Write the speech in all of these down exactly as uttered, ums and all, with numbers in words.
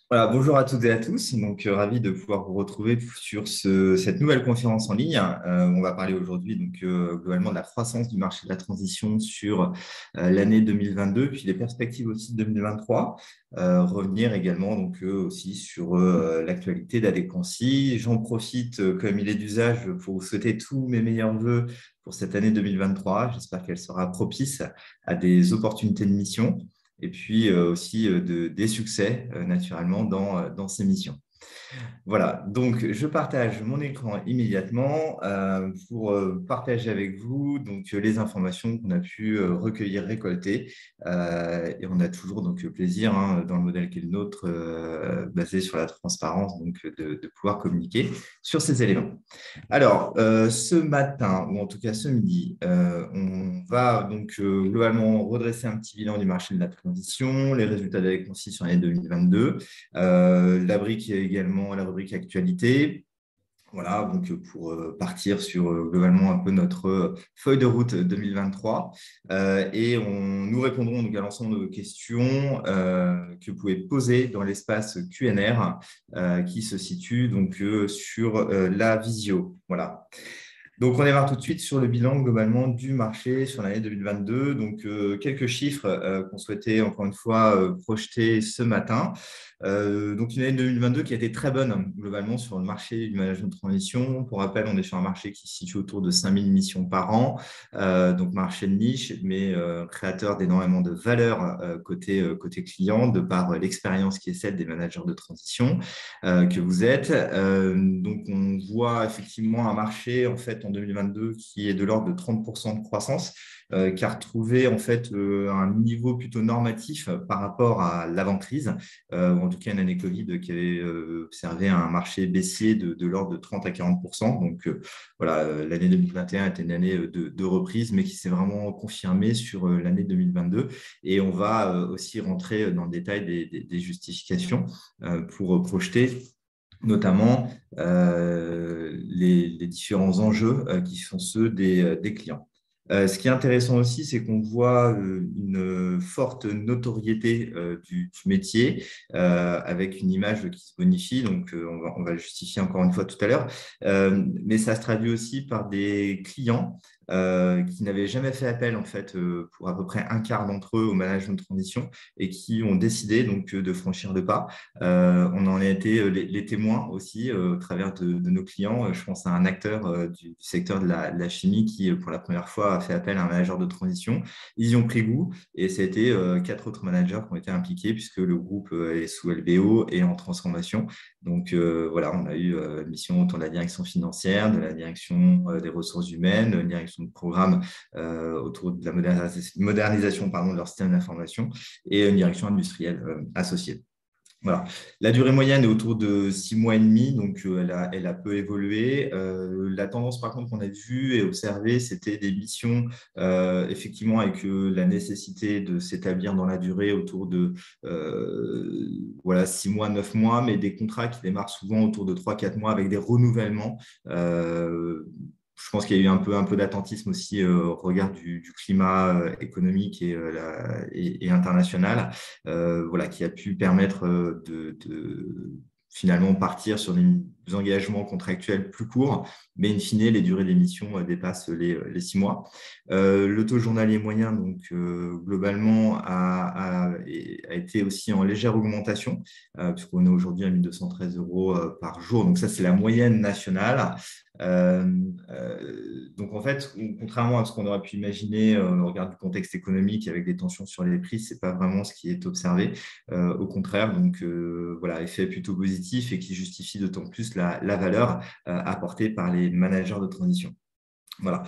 Voilà, bonjour à toutes et à tous. Donc, euh, ravi de pouvoir vous retrouver sur ce- cette nouvelle conférence en ligne. Euh, on va parler aujourd'hui donc euh, globalement de la croissance du marché de la transition sur euh, l'année deux mille vingt-deux, puis les perspectives aussi de deux mille vingt-trois. Euh, revenir également donc euh, aussi sur euh, l'actualité d'Adéquancy. J'en profite, euh, comme il est d'usage, pour vous souhaiter tous mes meilleurs vœux pour cette année deux mille vingt-trois. J'espère qu'elle sera propice à des opportunités de mission et puis euh, aussi euh, de, des succès euh, naturellement dans, euh, dans ces missions. Voilà, donc je partage mon écran immédiatement euh, pour euh, partager avec vous donc, euh, les informations qu'on a pu euh, recueillir, récolter. Euh, et on a toujours donc, le plaisir, hein, dans le modèle qui est le nôtre, euh, basé sur la transparence, donc, de, de pouvoir communiquer sur ces éléments. Alors, euh, ce matin, ou en tout cas ce midi, euh, on va donc euh, globalement redresser un petit bilan du marché de la transition, les résultats de la Concis sur l'année deux mille vingt-deux, euh, la brique également, la rubrique actualité. Voilà, donc pour euh, partir sur euh, globalement un peu notre euh, feuille de route deux mille vingt-trois. Euh, et on, nous répondrons donc à l'ensemble de vos questions euh, que vous pouvez poser dans l'espace Q and R euh, qui se situe donc euh, sur euh, la visio. Voilà. Donc, on démarre tout de suite sur le bilan globalement du marché sur l'année deux mille vingt-deux. Donc, euh, quelques chiffres euh, qu'on souhaitait encore une fois euh, projeter ce matin. Euh, donc, une année deux mille vingt-deux qui a été très bonne hein, globalement sur le marché du management de transition. Pour rappel, on est sur un marché qui se situe autour de cinq mille missions par an. Euh, donc, marché de niche, mais euh, créateur d'énormément de valeur euh, côté, euh, côté client, de par euh, l'expérience qui est celle des managers de transition euh, que vous êtes. Euh, donc, on voit effectivement un marché en fait en deux mille vingt-deux qui est de l'ordre de trente pour cent de croissance, euh, qui a retrouvé en fait euh, un niveau plutôt normatif par rapport à l'avant-crise, euh, ou en tout cas une année Covid qui avait euh, observé un marché baissier de, de l'ordre de trente à quarante pour cent. Donc euh, voilà, euh, l'année deux mille vingt et un était une année de, de reprise, mais qui s'est vraiment confirmée sur euh, l'année deux mille vingt-deux. Et on va euh, aussi rentrer dans le détail des, des, des justifications euh, pour projeter notamment euh, les, les différents enjeux euh, qui sont ceux des, euh, des clients. Euh, ce qui est intéressant aussi, c'est qu'on voit euh, une forte notoriété euh, du, du métier euh, avec une image qui se bonifie. Donc, euh, on va, on va le justifier encore une fois tout à l'heure. Euh, mais ça se traduit aussi par des clients euh, qui n'avaient jamais fait appel, en fait, euh, pour à peu près un quart d'entre eux au management de transition et qui ont décidé donc de franchir le pas. Euh, on en a été euh, les, les témoins aussi euh, au travers de, de nos clients. Euh, Je pense à un acteur euh, du, du secteur de la, de la chimie qui, euh, pour la première fois, a fait appel à un manager de transition. Ils y ont pris goût et c'était euh, quatre autres managers qui ont été impliqués puisque le groupe euh, est sous L B O et en transformation. Donc euh, voilà, on a eu euh, une mission autour de la direction financière, de la direction euh, des ressources humaines, une direction de programme euh, autour de la modernisation, modernisation pardon, de leur système d'information et une direction industrielle euh, associée. Voilà. La durée moyenne est autour de six mois et demi, donc euh, elle a, elle a peu évolué. Euh, la tendance, par contre, qu'on a vue et observée, c'était des missions, euh, effectivement, avec euh, la nécessité de s'établir dans la durée autour de euh, voilà, six mois, neuf mois, mais des contrats qui démarrent souvent autour de trois, quatre mois avec des renouvellements. Euh, je pense qu'il y a eu un peu, un peu d'attentisme aussi euh, au regard du, du climat euh, économique et, euh, la- et, et international euh, voilà, qui a pu permettre euh, de, de finalement partir sur des engagements contractuels plus courts, mais in fine, les durées d'émission euh, dépassent les, les six mois. Euh, le taux journalier moyen, donc euh, globalement, a, a, a été aussi en légère augmentation, euh, puisqu'on est aujourd'hui à mille deux cent treize euros euh, par jour. Donc ça, c'est la moyenne nationale. Euh, euh, donc en fait, contrairement à ce qu'on aurait pu imaginer euh, au regard du contexte économique avec des tensions sur les prix, c'est pas vraiment ce qui est observé. Euh, au contraire, donc euh, voilà, effet plutôt positif et qui justifie d'autant plus la, la valeur euh, apportée par les managers de transition. Voilà.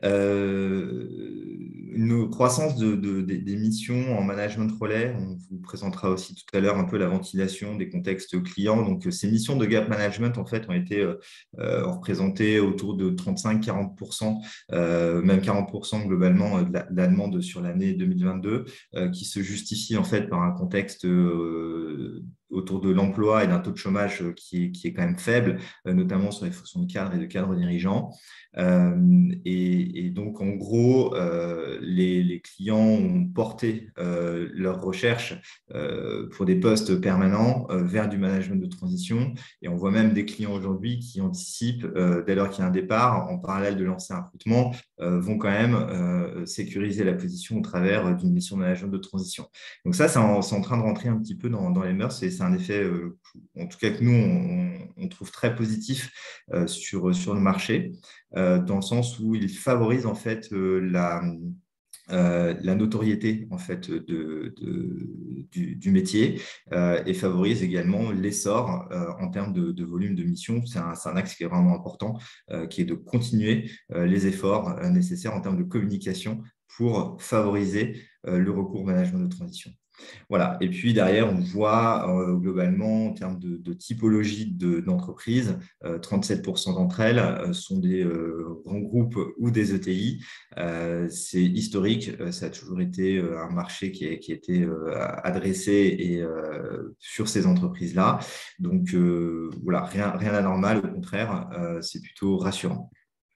Euh, une croissance de, de- des des missions en management relais. On vous présentera aussi tout à l'heure un peu la ventilation des contextes clients. Donc, euh, ces missions de gap management, en fait, ont été euh, euh, représentées autour de trente-cinq à quarante pour cent, euh, même quarante pour cent globalement euh, de la, de la demande sur l'année deux mille vingt-deux, euh, qui se justifie en fait par un contexte euh, autour de l'emploi et d'un taux de chômage euh, qui est, qui est quand même faible, euh, notamment sur les fonctions de cadre et de cadre dirigeants. Euh, et, et, donc, en gros, euh, les, les, clients ont porter euh, leurs recherches euh, pour des postes permanents euh, vers du management de transition. Et on voit même des clients aujourd'hui qui anticipent, euh, dès lors qu'il y a un départ, en parallèle de lancer un recrutement, euh, vont quand même euh, sécuriser la position au travers d'une mission de management de transition. Donc ça, c'est en, c'est en train de rentrer un petit peu dans, dans les mœurs et c'est un effet, euh, en tout cas que nous, on, on trouve très positif euh, sur, sur le marché, euh, dans le sens où il favorise en fait euh, la euh, la notoriété en fait de, de, du, du métier euh, et favorise également l'essor euh, en termes de, de volume de mission. C'est un, c'est un axe qui est vraiment important, euh, qui est de continuer euh, les efforts euh, nécessaires en termes de communication pour favoriser euh, le recours au management de transition. Voilà. Et puis derrière, on voit euh, globalement en termes de, de typologie de, d'entreprise, euh, trente-sept pour cent d'entre elles euh, sont des euh, grands groupes ou des E T I. Euh, c'est historique, euh, ça a toujours été euh, un marché qui a, qui a été euh, adressé et, euh, sur ces entreprises-là. Donc euh, voilà, rien, rien d'anormal, au contraire, euh, c'est plutôt rassurant.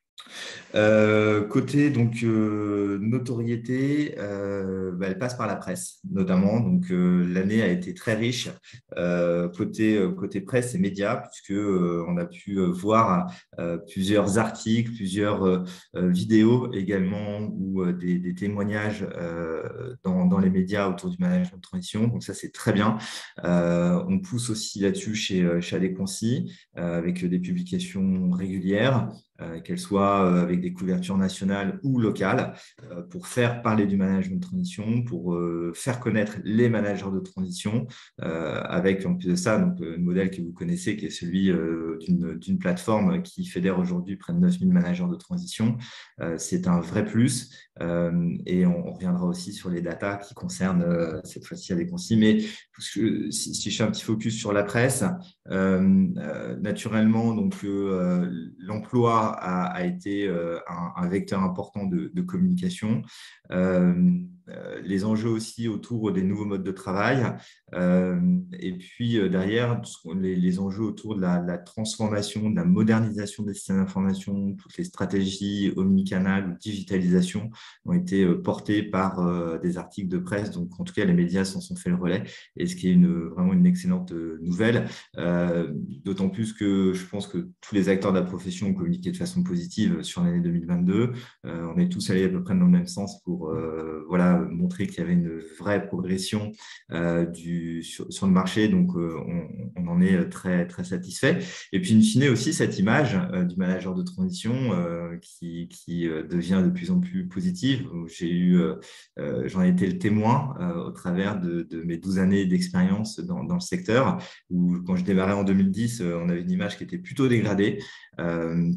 Euh, côté donc euh, notoriété, euh, bah, elle passe par la presse notamment. Donc euh, l'année a été très riche euh, côté euh, côté presse et médias puisque euh, on a pu euh, voir euh, plusieurs articles, plusieurs euh, euh, vidéos également ou euh, des, des témoignages euh, dans, dans les médias autour du management de transition. Donc ça c'est très bien. Euh, on pousse aussi là-dessus chez euh, chez Adéquancy euh, avec des publications régulières. Euh, qu'elles soient euh, avec des couvertures nationales ou locales, euh, pour faire parler du management de transition, pour euh, faire connaître les managers de transition, euh, avec en plus de ça donc, un modèle que vous connaissez qui est celui euh, d'une, d'une plateforme qui fédère aujourd'hui près de neuf mille managers de transition. Euh, c'est un vrai plus euh, et on, on reviendra aussi sur les datas qui concernent euh, cette fois-ci avec Conci. Mais si, si je fais un petit focus sur la presse, euh, euh, naturellement, donc euh, l'emploi a, a été euh, un, un vecteur important de, de communication. Euh, euh, les enjeux aussi autour des nouveaux modes de travail. Euh, et puis euh, derrière, les, les enjeux autour de la, la transformation, de la modernisation des systèmes d'information, toutes les stratégies omnicanales ou digitalisation ont été euh, portés par euh, des articles de presse. Donc, en tout cas, les médias s'en sont fait le relais, et ce qui est une, vraiment une excellente nouvelle. Euh, d'autant plus que je pense que tous les acteurs de la profession ont communiqué de façon positive sur l'année deux mille vingt-deux. Euh, on est tous allés à peu près dans le même sens pour euh, voilà, montrer qu'il y avait une vraie progression euh, du, sur, sur le marché. Donc, euh, on, on en est très, très satisfait. Et puis, in fine aussi, cette image euh, du manager de transition euh, qui, qui euh, devient de plus en plus positive. J'ai eu, euh, euh, j'en ai été le témoin euh, au travers de, de mes douze années d'expérience dans, dans le secteur, où quand je démarrais en deux mille dix, euh, on avait une image qui était plutôt dégradée. Euh,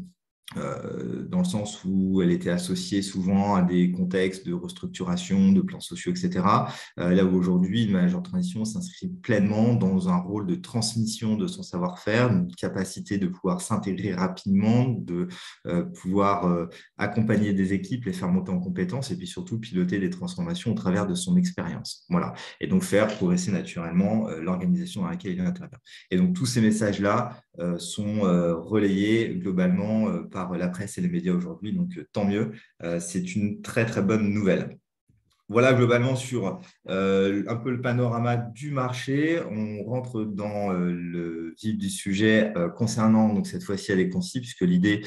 euh, dans le sens où elle était associée souvent à des contextes de restructuration, de plans sociaux, et cetera. Euh, là où aujourd'hui, le manager de transition s'inscrit pleinement dans un rôle de transmission de son savoir-faire, une capacité de pouvoir s'intégrer rapidement, de euh, pouvoir euh, accompagner des équipes, les faire monter en compétences et puis surtout piloter des transformations au travers de son expérience. Voilà. Et donc faire progresser naturellement euh, l'organisation dans laquelle il intervient. Et donc tous ces messages-là euh, sont euh, relayés globalement euh, par la presse et les médias aujourd'hui, donc euh, tant mieux. Euh, c'est une très très bonne nouvelle. Voilà globalement sur euh, un peu le panorama du marché. On rentre dans euh, le vif du sujet euh, concernant donc cette fois-ci avec Conci, puisque l'idée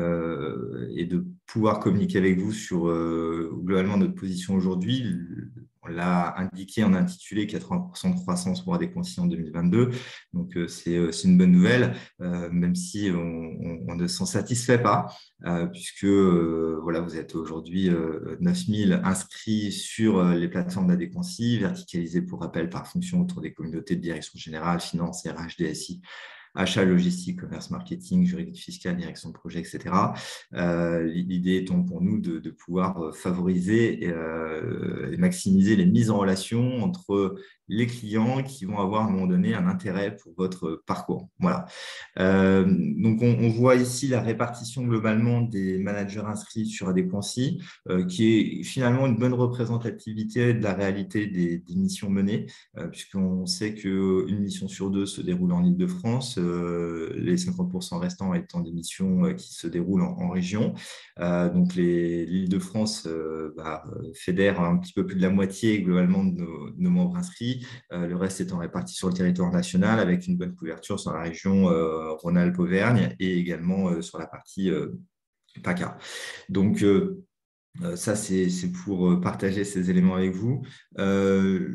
euh, est de pouvoir communiquer avec vous sur euh, globalement notre position aujourd'hui. On l'a indiqué en intitulé quatre-vingts pour cent de croissance pour Adéquancy en deux mille vingt-deux. Donc, euh, c'est, euh, c'est une bonne nouvelle, euh, même si on, on, on ne s'en satisfait pas, euh, puisque euh, voilà, vous êtes aujourd'hui euh, neuf mille inscrits sur euh, les plateformes d'Adéquancy, verticalisés pour rappel par fonction autour des communautés de direction générale, finance, R H, D S I, achat, logistique, commerce, marketing, juridique, fiscal, direction de projet, et cetera. Euh, l'idée étant pour nous de, de pouvoir favoriser et, euh, et maximiser les mises en relation entre les clients qui vont avoir à un moment donné un intérêt pour votre parcours. Voilà. Euh, donc, on, on voit ici la répartition globalement des managers inscrits sur Adéquancy, euh, qui est finalement une bonne représentativité de la réalité des, des missions menées, euh, puisqu'on sait qu'une mission sur deux se déroule en Île-de-France, euh, les cinquante pour cent restants étant des missions euh, qui se déroulent en, en région. Euh, donc, l'Île-de-France euh, bah, fédère un petit peu plus de la moitié globalement de nos, de nos membres inscrits, euh, le reste étant réparti sur le territoire national avec une bonne couverture sur la région euh, Rhône-Alpes-Auvergne et également euh, sur la partie euh, PACA. Donc, euh, euh, ça, c'est pour euh, partager ces éléments avec vous. Euh,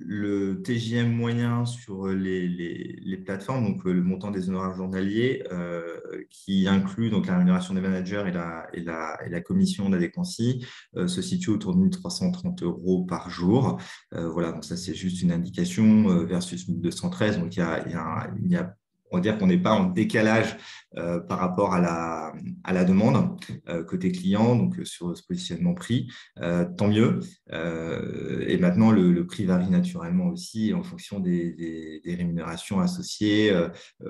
le T J M moyen sur les, les, les plateformes, donc euh, le montant des honoraires journaliers, euh, qui inclut donc la rémunération des managers et la, et la, et la commission d'adéquancy, euh, se situe autour de mille trois cent trente euros par jour. Euh, voilà, donc ça, c'est juste une indication euh, versus mille deux cent treize. Donc, il y a, il y a, il y a on va dire qu'on n'est pas en décalage euh, par rapport à la, à la demande euh, côté client, donc euh, sur ce positionnement prix, euh, tant mieux. Euh, et maintenant, le, le prix varie naturellement aussi en fonction des, des, des rémunérations associées euh,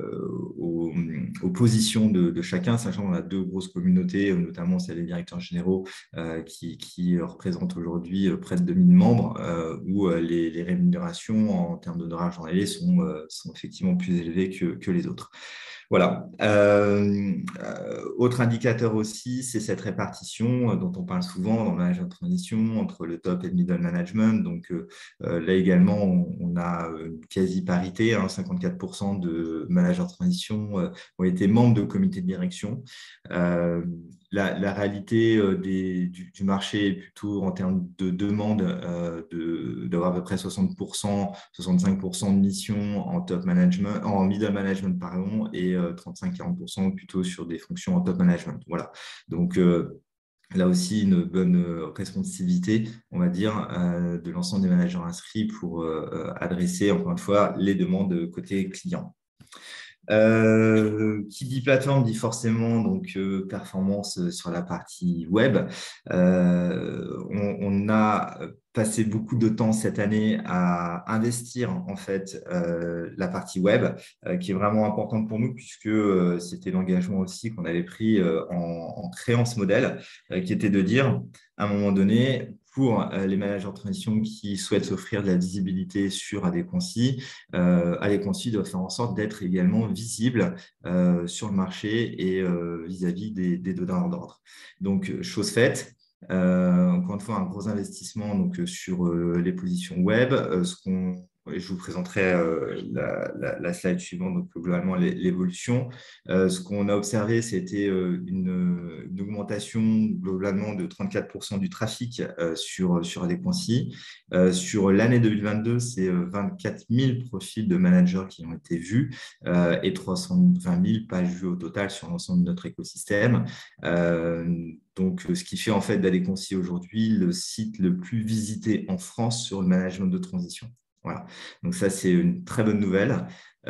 aux, aux positions de, de chacun, sachant qu'on a deux grosses communautés, notamment celle des directeurs généraux euh, qui, qui représentent aujourd'hui près de deux mille membres, euh, où les, les rémunérations en termes d'honoraires journaliers sont, euh, sont effectivement plus élevées que, que les autres. Voilà. Euh, euh, autre indicateur aussi, c'est cette répartition euh, dont on parle souvent dans le management de transition entre le top et le middle management. Donc euh, là également, on, on a une quasi-parité, hein, cinquante-quatre pour cent de managers de transition euh, ont été membres de comité de direction. Euh, la, la, réalité euh, des, du, du marché est plutôt en termes de demande euh, d'avoir à peu près soixante pour cent, soixante-cinq pour cent de missions en top management, en middle management pardon, et euh, trente-cinq à quarante pour cent plutôt sur des fonctions en top management. Voilà. Donc euh, là aussi, une bonne responsivité, on va dire, euh, de l'ensemble des managers inscrits pour euh, adresser, encore une fois, les demandes côté client. Euh, qui dit plateforme dit forcément donc euh, performance sur la partie web. Euh, on, on a passé beaucoup de temps cette année à investir en fait euh, la partie web, euh, qui est vraiment importante pour nous puisque euh, c'était l'engagement aussi qu'on avait pris euh, en, en créant ce modèle, euh, qui était de dire à un moment donné, pour les managers de transition qui souhaitent s'offrir de la visibilité sur Adéquancy, euh, Adéquancy doit faire en sorte d'être également visible euh, sur le marché et euh, vis-à-vis des, des donneurs d'ordre. Donc, chose faite. Euh, encore une fois, un gros investissement donc, sur euh, les positions web. Euh, ce qu'on Je vous présenterai euh, la, la, la slide suivante, donc globalement l'évolution. Euh, ce qu'on a observé, c'était euh, une, une augmentation globalement de trente-quatre pour cent du trafic euh, sur, sur Adéquancy. Euh, sur l'année deux mille vingt-deux, c'est euh, vingt-quatre mille profils de managers qui ont été vus euh, et trois cent vingt mille pages vues au total sur l'ensemble de notre écosystème. Euh, donc, ce qui fait en fait d'Adéquancy aujourd'hui le site le plus visité en France sur le management de transition. Voilà. Donc ça, c'est une très bonne nouvelle.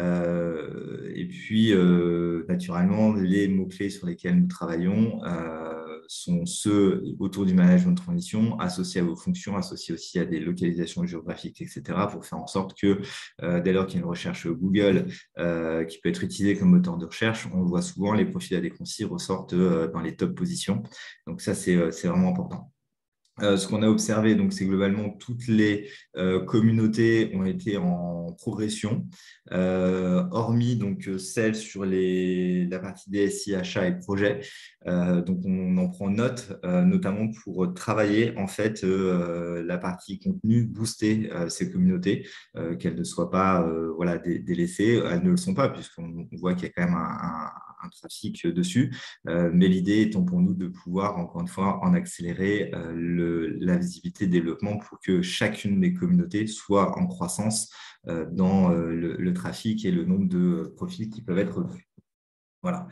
Euh, et puis, euh, naturellement, les mots-clés sur lesquels nous travaillons euh, sont ceux autour du management de transition, associés à vos fonctions, associés aussi à des localisations géographiques, et cetera, pour faire en sorte que euh, dès lors qu'il y a une recherche Google euh, qui peut être utilisée comme moteur de recherche, on voit souvent les profils Adéquancy ressortent euh, dans les top positions. Donc ça, c'est vraiment important. Euh, ce qu'on a observé, donc, c'est globalement toutes les euh, communautés ont été en progression, euh, hormis donc celles sur les, la partie D S I, achat et projet. Euh, donc, on en prend note, euh, notamment pour travailler en fait euh, la partie contenu, booster euh, ces communautés, euh, qu'elles ne soient pas euh, voilà, dé délaissées. Elles ne le sont pas puisqu'on voit qu'il y a quand même un, un un trafic dessus, euh, mais l'idée étant pour nous de pouvoir, encore une fois, en accélérer euh, le, la visibilité et le développement pour que chacune des communautés soit en croissance euh, dans euh, le, le trafic et le nombre de profils qui peuvent être vus. Voilà.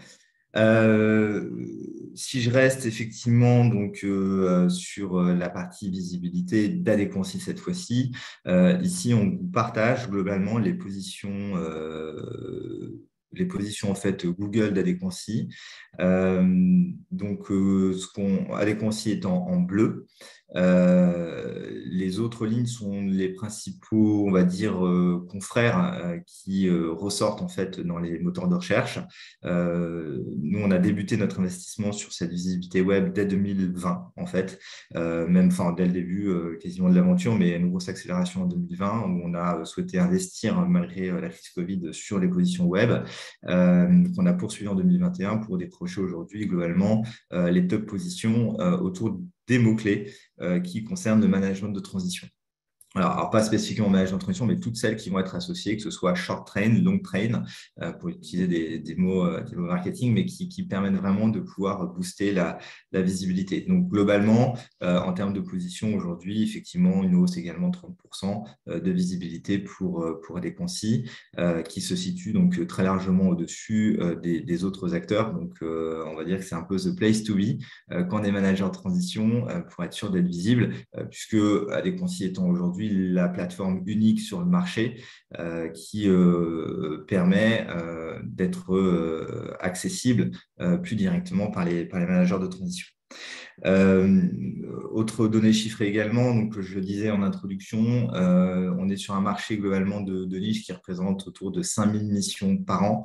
Euh, si je reste effectivement donc euh, sur la partie visibilité d'Adéquancy cette fois-ci, euh, ici on vous partage globalement les positions euh, les positions en fait Google d'Adéquancy. Euh, donc euh, ce qu'on Adéquancy est en, en bleu. Euh, les autres lignes sont les principaux, on va dire, euh, confrères euh, qui euh, ressortent en fait dans les moteurs de recherche. Euh, nous, on a débuté notre investissement sur cette visibilité web dès deux mille vingt, en fait, euh, même enfin, dès le début euh, quasiment de l'aventure, mais une grosse accélération en deux mille vingt où on a souhaité investir malgré euh, la crise Covid sur les positions web, euh, qu'on a poursuivi en deux mille vingt et un pour décrocher aujourd'hui globalement euh, les top positions euh, autour des mots-clés euh, qui concernent le management de transition. Alors, alors, pas spécifiquement management de transition, mais toutes celles qui vont être associées, que ce soit short train, long train, euh, pour utiliser des, des, mots, euh, des mots marketing, mais qui, qui permettent vraiment de pouvoir booster la, la visibilité. Donc, globalement, euh, en termes de position, aujourd'hui, effectivement, une hausse également de trente pour cent de visibilité pour, pour les concis, euh, qui se situe donc très largement au-dessus euh, des, des autres acteurs. Donc, euh, on va dire que c'est un peu the place to be euh, quand on est manager de transition euh, pour être sûr d'être visible, euh, puisque Adéquancy étant aujourd'hui la plateforme unique sur le marché euh, qui euh, permet euh, d'être euh, accessible euh, plus directement par les, par les managers de transition. Euh, autre donnée chiffrée également, donc je le disais en introduction, euh, on est sur un marché globalement de, de niche qui représente autour de cinq mille missions par an.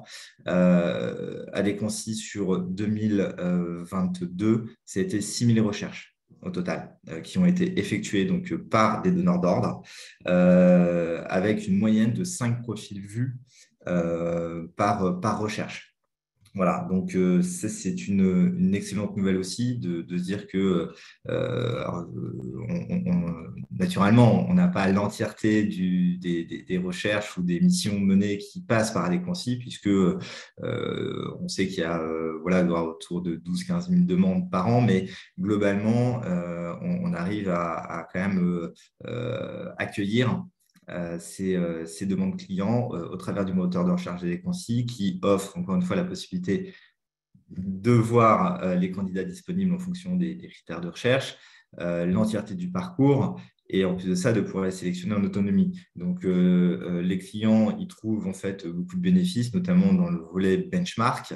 Euh, Adéquancy sur deux mille vingt-deux, c'était six mille recherches au total, euh, qui ont été effectuées donc, par des donneurs d'ordre, euh, avec une moyenne de cinq profils vus euh, par, par recherche. Voilà, donc euh, ça, c'est une, une excellente nouvelle aussi de, de se dire que euh, alors, on, on, naturellement, on n'a pas l'entièreté du, des, des, des recherches ou des missions menées qui passent par Adéquancy, puisque euh, on sait qu'il y a euh, voilà, autour de douze à quinze mille demandes par an, mais globalement, euh, on, on arrive à, à quand même euh, accueillir euh, ces, euh, ces demandes clients euh, au travers du moteur de recherche Adéquancy qui offre encore une fois la possibilité de voir euh, les candidats disponibles en fonction des, des critères de recherche, euh, l'entièreté du parcours et en plus de ça, de pouvoir les sélectionner en autonomie. Donc, euh, euh, les clients, ils trouvent en fait beaucoup de bénéfices, notamment dans le volet benchmark,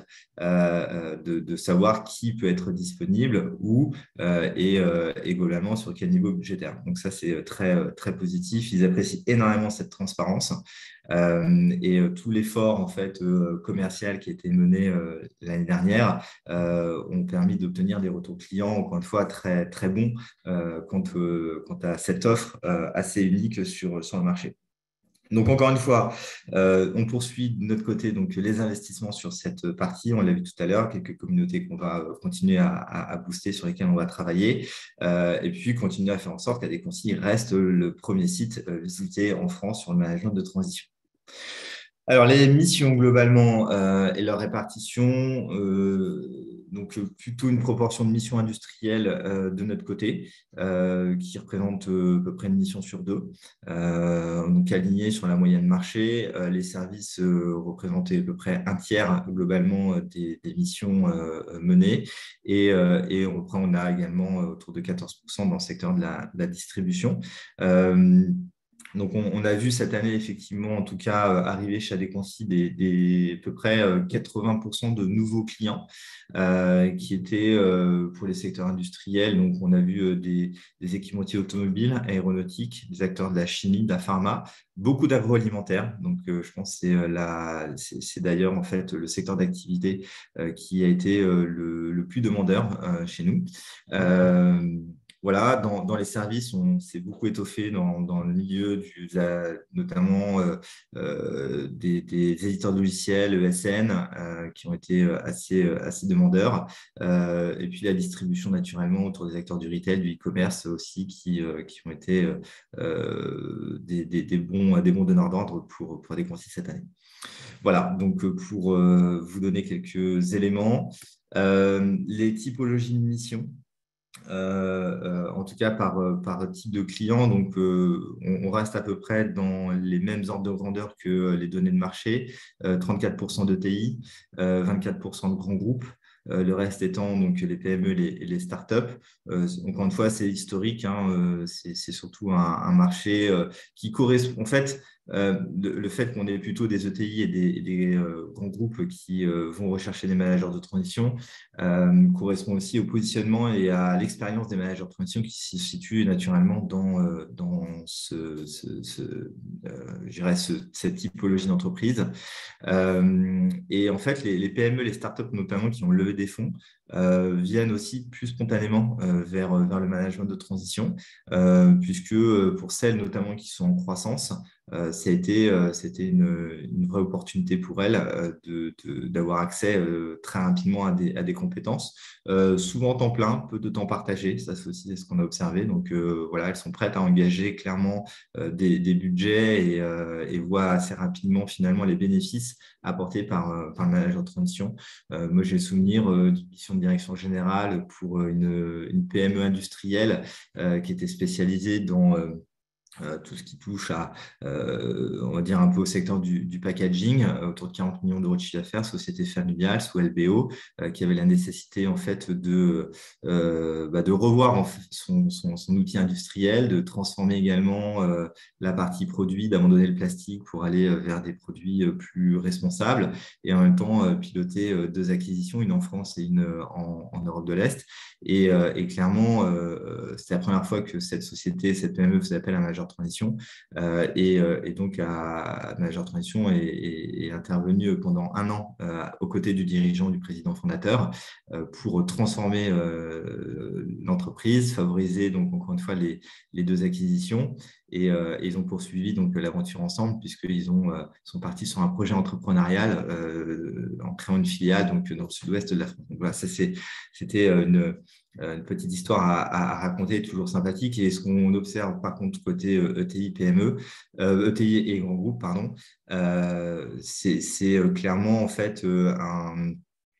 euh, de, de savoir qui peut être disponible, où euh, et, euh, et globalement sur quel niveau budgétaire. Donc, ça, c'est très, très positif. Ils apprécient énormément cette transparence. Euh, et euh, tout l'effort en fait euh, commercial qui a été mené euh, l'année dernière euh, ont permis d'obtenir des retours clients encore une fois très très bons euh, quant, euh, quant à cette offre euh, assez unique sur, sur le marché. Donc, encore une fois, euh, on poursuit de notre côté donc, les investissements sur cette partie. On l'a vu tout à l'heure, quelques communautés qu'on va continuer à, à, à booster, sur lesquelles on va travailler. Euh, et puis, continuer à faire en sorte qu'Adéquancy reste le premier site euh, visité en France sur le management de transition. Alors, les missions globalement euh, et leur répartition, euh, donc plutôt une proportion de missions industrielles euh, de notre côté, euh, qui représente euh, à peu près une mission sur deux, euh, donc aligné sur la moyenne marché. Euh, les services euh, représentaient à peu près un tiers globalement des, des missions euh, menées, et, euh, et on, on a également autour de quatorze pour cent dans le secteur de la, de la distribution. Euh, Donc, on, on a vu cette année, effectivement, en tout cas, euh, arriver chez Adéquancy des, des, à peu près euh, quatre-vingts pour cent de nouveaux clients euh, qui étaient euh, pour les secteurs industriels. Donc, on a vu euh, des, des équipementiers automobiles, aéronautiques, des acteurs de la chimie, de la pharma, beaucoup d'agroalimentaire. Donc, euh, je pense que c'est, la, c'est, c'est d'ailleurs en fait le secteur d'activité euh, qui a été euh, le, le plus demandeur euh, chez nous. Euh, Voilà, dans, dans les services, on s'est beaucoup étoffé dans, dans le milieu, du, la, notamment euh, euh, des, des éditeurs de logiciels, E S N, euh, qui ont été assez, assez demandeurs. Euh, et puis la distribution, naturellement, autour des acteurs du retail, du e-commerce aussi, qui, euh, qui ont été euh, des, des, des, bons, des bons donneurs d'ordre pour, pour Adéquancy cette année. Voilà, donc pour euh, vous donner quelques éléments. Euh, les typologies de missions. Euh, euh, en tout cas par, par type de client. Donc, euh, on, on reste à peu près dans les mêmes ordres de grandeur que les données de marché, euh, trente-quatre pour cent de T I, euh, vingt-quatre pour cent de grands groupes. Euh, le reste étant donc les P M E les, et les startups. Euh, encore une fois, c'est historique. Hein, euh, c'est, c'est surtout un, un marché euh, qui correspond. En fait, euh, le, le fait qu'on ait plutôt des E T I et des, et des euh, grands groupes qui euh, vont rechercher des managers de transition euh, correspond aussi au positionnement et à l'expérience des managers de transition qui se situent naturellement dans, euh, dans ce, ce, ce, euh, je dirais ce, cette typologie d'entreprise. Euh, et en fait, les, les P M E, les startups notamment qui ont levé des fonds, euh, viennent aussi plus spontanément euh, vers, vers le management de transition, euh, puisque euh, pour celles notamment qui sont en croissance, euh, ça a été, euh, c'était une, une vraie opportunité pour elles euh, de, de, d'avoir accès euh, très rapidement à des, à des compétences, euh, souvent temps plein, peu de temps partagé, ça c'est aussi ce qu'on a observé. Donc euh, voilà, elles sont prêtes à engager clairement euh, des, des budgets et, euh, et voient assez rapidement finalement les bénéfices apportés par, euh, par le manager de transition. Euh, moi, j'ai le souvenir euh, d'une mission de direction générale pour une, une P M E industrielle euh, qui était spécialisée dans euh, euh, tout ce qui touche à, euh, on va dire, un peu au secteur du, du packaging, euh, autour de quarante millions d'euros de chiffre d'affaires, société familiale, sous L B O, euh, qui avait la nécessité en fait de, euh, bah, de revoir en fait, son, son, son outil industriel, de transformer également euh, la partie produit, d'abandonner le plastique pour aller euh, vers des produits euh, plus responsables, et en même temps euh, piloter euh, deux acquisitions, une en France et une euh, en, en Europe de l'Est. Et, euh, et clairement, euh, c'était la première fois que cette société, cette P M E faisait appel à un manager de transition. Euh, et, euh, et donc, à, manager de transition est, est, est intervenu pendant un an euh, aux côtés du dirigeant, du président fondateur, euh, pour transformer euh, l'entreprise, favoriser donc encore une fois les, les deux acquisitions. Et, euh, et ils ont poursuivi donc l'aventure ensemble puisqu'ils ont euh, sont partis sur un projet entrepreneurial euh, en créant une filiale donc dans le sud-ouest de la France. Donc voilà, ça c'est c'était une, une petite histoire à, à raconter, toujours sympathique. Et ce qu'on observe par contre côté E T I, P M E, euh, E T I et grands groupes, pardon, euh, c'est c'est clairement en fait un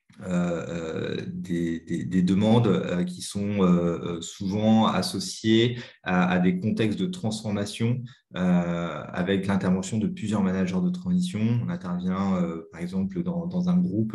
euh, des, des, des demandes euh, qui sont euh, souvent associées à, à des contextes de transformation euh, avec l'intervention de plusieurs managers de transition. On intervient euh, par exemple dans, dans un groupe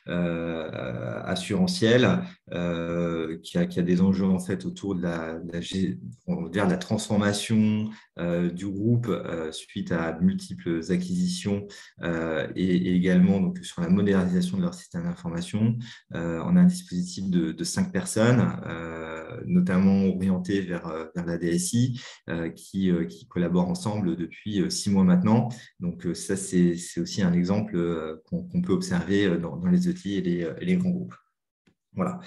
euh, assurantiel euh, qui, a, qui a des enjeux en fait autour de la, de la, on va dire, de la transformation euh, du groupe euh, suite à multiples acquisitions euh, et, et également donc, sur la modernisation de leur système d'information. Euh, on a un dispositif de, de cinq personnes, euh, notamment orienté vers, vers la D S I, euh, qui, euh, qui collaborent ensemble depuis euh, six mois maintenant. Donc euh, ça, c'est aussi un exemple euh, qu'on qu'on peut observer dans, dans les E T I et les, et les grands groupes. Voilà.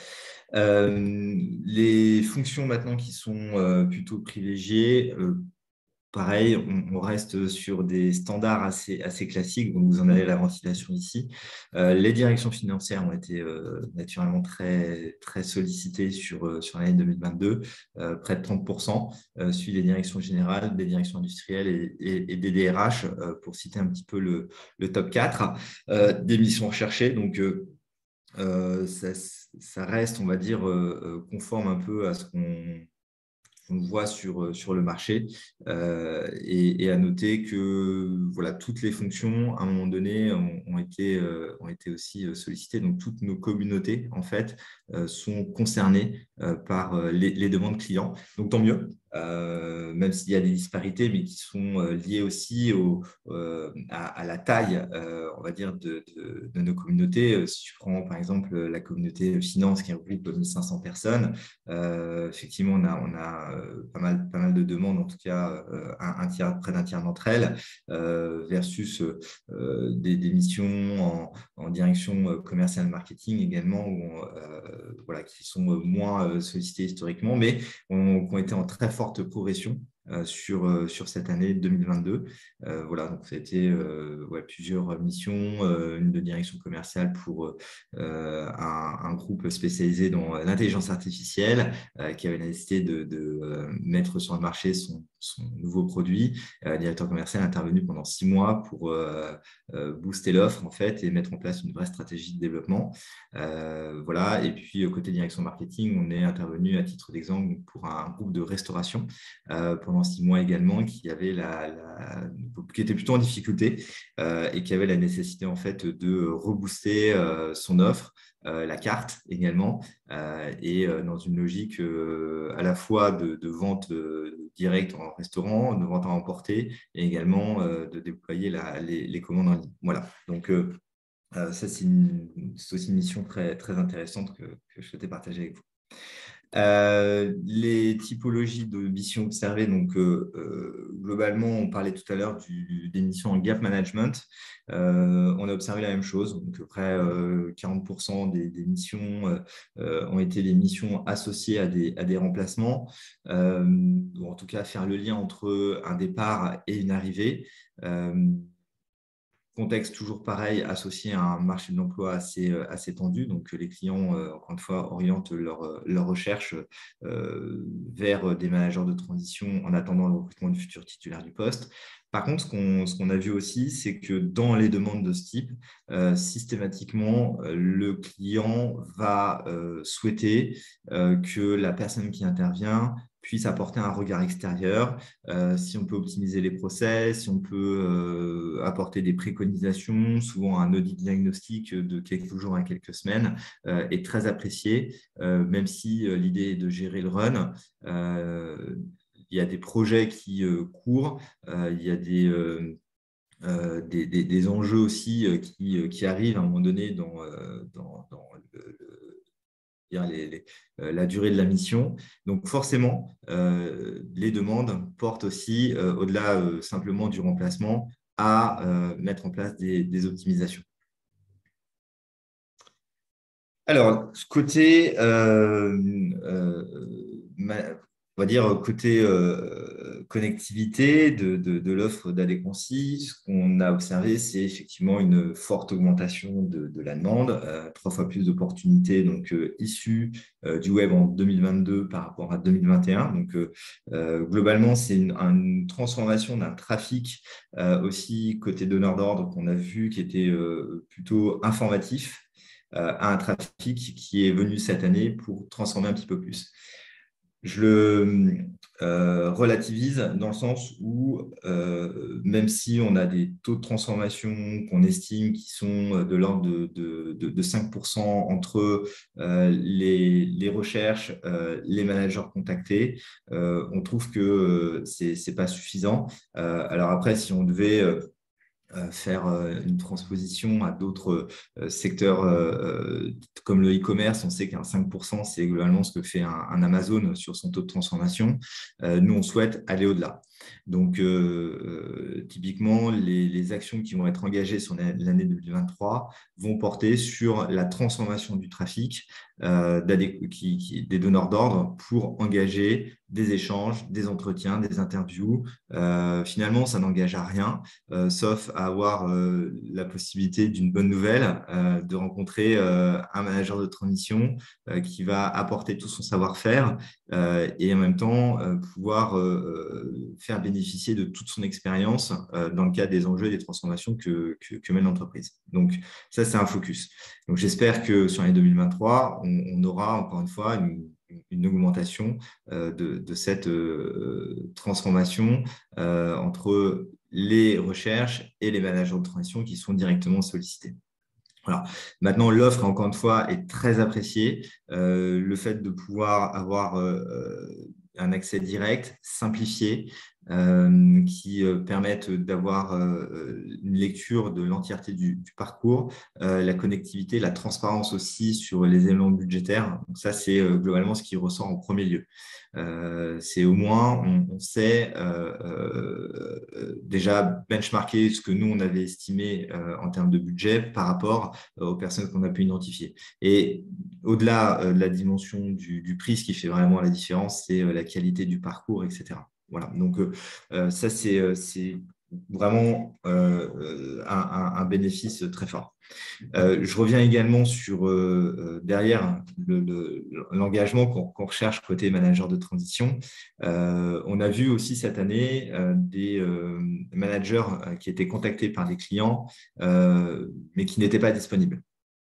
Euh, les fonctions maintenant qui sont euh, plutôt privilégiées, euh, pareil, on, on reste sur des standards assez, assez classiques, donc vous en avez la ventilation ici. Euh, les directions financières ont été euh, naturellement très, très sollicitées sur, euh, sur l'année deux mille vingt-deux, euh, près de trente pour cent, euh, suivi des directions générales, des directions industrielles et, et, et des D R H, euh, pour citer un petit peu le, le top quatre euh, des missions recherchées. Donc, euh, euh, ça, ça reste, on va dire, euh, conforme un peu à ce qu'on on voit sur, sur le marché euh, et, et à noter que voilà, toutes les fonctions, à un moment donné, ont, ont été, euh, ont été aussi sollicitées. Donc, toutes nos communautés, en fait, euh, sont concernées euh, par les, les demandes clients. Donc, tant mieux. Euh, même s'il y a des disparités, mais qui sont euh, liées aussi au, euh, à, à la taille, euh, on va dire, de, de, de nos communautés. Si je prends, par exemple, la communauté finance qui regroupe mille cinq cents personnes, euh, effectivement, on a, on a euh, pas, mal, pas mal de demandes, en tout cas, euh, un, un tiers, près d'un tiers d'entre elles, euh, versus euh, des, des missions en, en direction commerciale marketing également, où on, euh, voilà, qui sont moins sollicitées historiquement, mais ont, qui ont été en très forte progression euh, sur, euh, sur cette année deux mille vingt-deux. Euh, voilà, donc ça a été euh, ouais, plusieurs missions, euh, une de direction commerciale pour euh, un, un groupe spécialisé dans l'intelligence artificielle euh, qui avait la nécessité de, de euh, mettre sur le marché son, son nouveau produit. Euh, le directeur commercial est intervenu pendant six mois pour euh, euh, booster l'offre en fait et mettre en place une vraie stratégie de développement. Euh, voilà. Et puis côté direction marketing, on est intervenu à titre d'exemple pour un groupe de restauration euh, pendant six mois également qui avait la, la qui était plutôt en difficulté euh, et qui avait la nécessité en fait de rebooster euh, son offre, euh, la carte également, euh, et euh, dans une logique euh, à la fois de, de vente euh, directe en restaurant, de vente à emporter et également euh, de déployer la, les, les commandes en ligne. Voilà, donc euh, euh, ça, c'est aussi une mission très, très intéressante que, que je souhaitais partager avec vous. Euh, les typologies de missions observées, donc euh, euh, globalement, on parlait tout à l'heure du, des missions en gap management. Euh, on a observé la même chose. Donc, à peu près euh, quarante pour cent des, des missions euh, ont été des missions associées à des, à des remplacements, euh, ou en tout cas faire le lien entre un départ et une arrivée. Euh, Contexte toujours pareil, associé à un marché de l'emploi assez, assez tendu. Donc, les clients, euh, encore une fois, orientent leur, leur recherche euh, vers des managers de transition en attendant le recrutement du futur titulaire du poste. Par contre, ce qu'on ce qu'on a vu aussi, c'est que dans les demandes de ce type, euh, systématiquement, euh, le client va euh, souhaiter euh, que la personne qui intervient puisse apporter un regard extérieur, euh, si on peut optimiser les process, si on peut euh, apporter des préconisations, souvent un audit diagnostic de quelques jours à quelques semaines, euh, est très apprécié, euh, même si euh, l'idée est de gérer le run. Euh, il y a des projets qui euh, courent, euh, il y a des... Euh, euh, des, des, des enjeux aussi euh, qui, euh, qui arrivent à un moment donné dans, euh, dans, dans le, le les, les, euh, la durée de la mission. Donc forcément, euh, les demandes portent aussi, euh, au-delà euh, simplement du remplacement, à euh, mettre en place des, des optimisations. Alors, ce côté, euh, euh, ma- on va dire côté euh, connectivité de, de, de l'offre d'Adéquancy, ce qu'on a observé, c'est effectivement une forte augmentation de, de la demande, euh, trois fois plus d'opportunités donc euh, issues euh, du web en deux mille vingt-deux par rapport à deux mille vingt et un. Donc, euh, euh, globalement, c'est une, une transformation d'un trafic euh, aussi côté donneur d'ordre qu'on a vu qui était euh, plutôt informatif euh, à un trafic qui est venu cette année pour transformer un petit peu plus. Je le euh, relativise dans le sens où, euh, même si on a des taux de transformation qu'on estime qui sont de l'ordre de, de, de, de cinq pour cent entre euh, les, les recherches, euh, les managers contactés, euh, on trouve que ce n'est pas suffisant. Euh, alors après, si on devait euh, faire une transposition à d'autres secteurs comme le e-commerce. On sait qu'un cinq pour cent, c'est globalement ce que fait un, un Amazon sur son taux de transformation. Nous, on souhaite aller au-delà. Donc, euh, typiquement, les, les actions qui vont être engagées sur l'année deux mille vingt-trois vont porter sur la transformation du trafic euh, qui, qui, des donneurs d'ordre pour engager des échanges, des entretiens, des interviews. Euh, finalement, ça n'engage à rien, euh, sauf à avoir euh, la possibilité d'une bonne nouvelle, euh, de rencontrer euh, un manager de transition euh, qui va apporter tout son savoir-faire euh, et en même temps euh, pouvoir euh, faire bénéficier de toute son expérience euh, dans le cadre des enjeux et des transformations que, que, que mène l'entreprise. Donc, ça, c'est un focus. Donc, j'espère que sur l'année deux mille vingt-trois, on, on aura encore une fois une une augmentation euh, de, de cette euh, transformation euh, entre les recherches et les managers de transition qui sont directement sollicités. Voilà. Maintenant, l'offre, encore une fois, est très appréciée. Euh, le fait de pouvoir avoir euh, un accès direct, simplifié, euh, qui euh, permettent d'avoir euh, une lecture de l'entièreté du, du parcours, euh, la connectivité, la transparence aussi sur les éléments budgétaires. Donc ça, c'est euh, globalement ce qui ressort en premier lieu. Euh, c'est au moins, on, on sait euh, euh, déjà benchmarker ce que nous, on avait estimé euh, en termes de budget par rapport euh, aux personnes qu'on a pu identifier. Et au-delà euh, de la dimension du, du prix, ce qui fait vraiment la différence, c'est euh, la qualité du parcours, et cetera. Voilà, donc euh, ça, c'est euh, vraiment euh, un, un, un bénéfice très fort. Euh, je reviens également sur euh, derrière l'engagement le, le, qu'on qu'on recherche côté manager de transition. Euh, on a vu aussi cette année euh, des euh, managers qui étaient contactés par des clients, euh, mais qui n'étaient pas disponibles.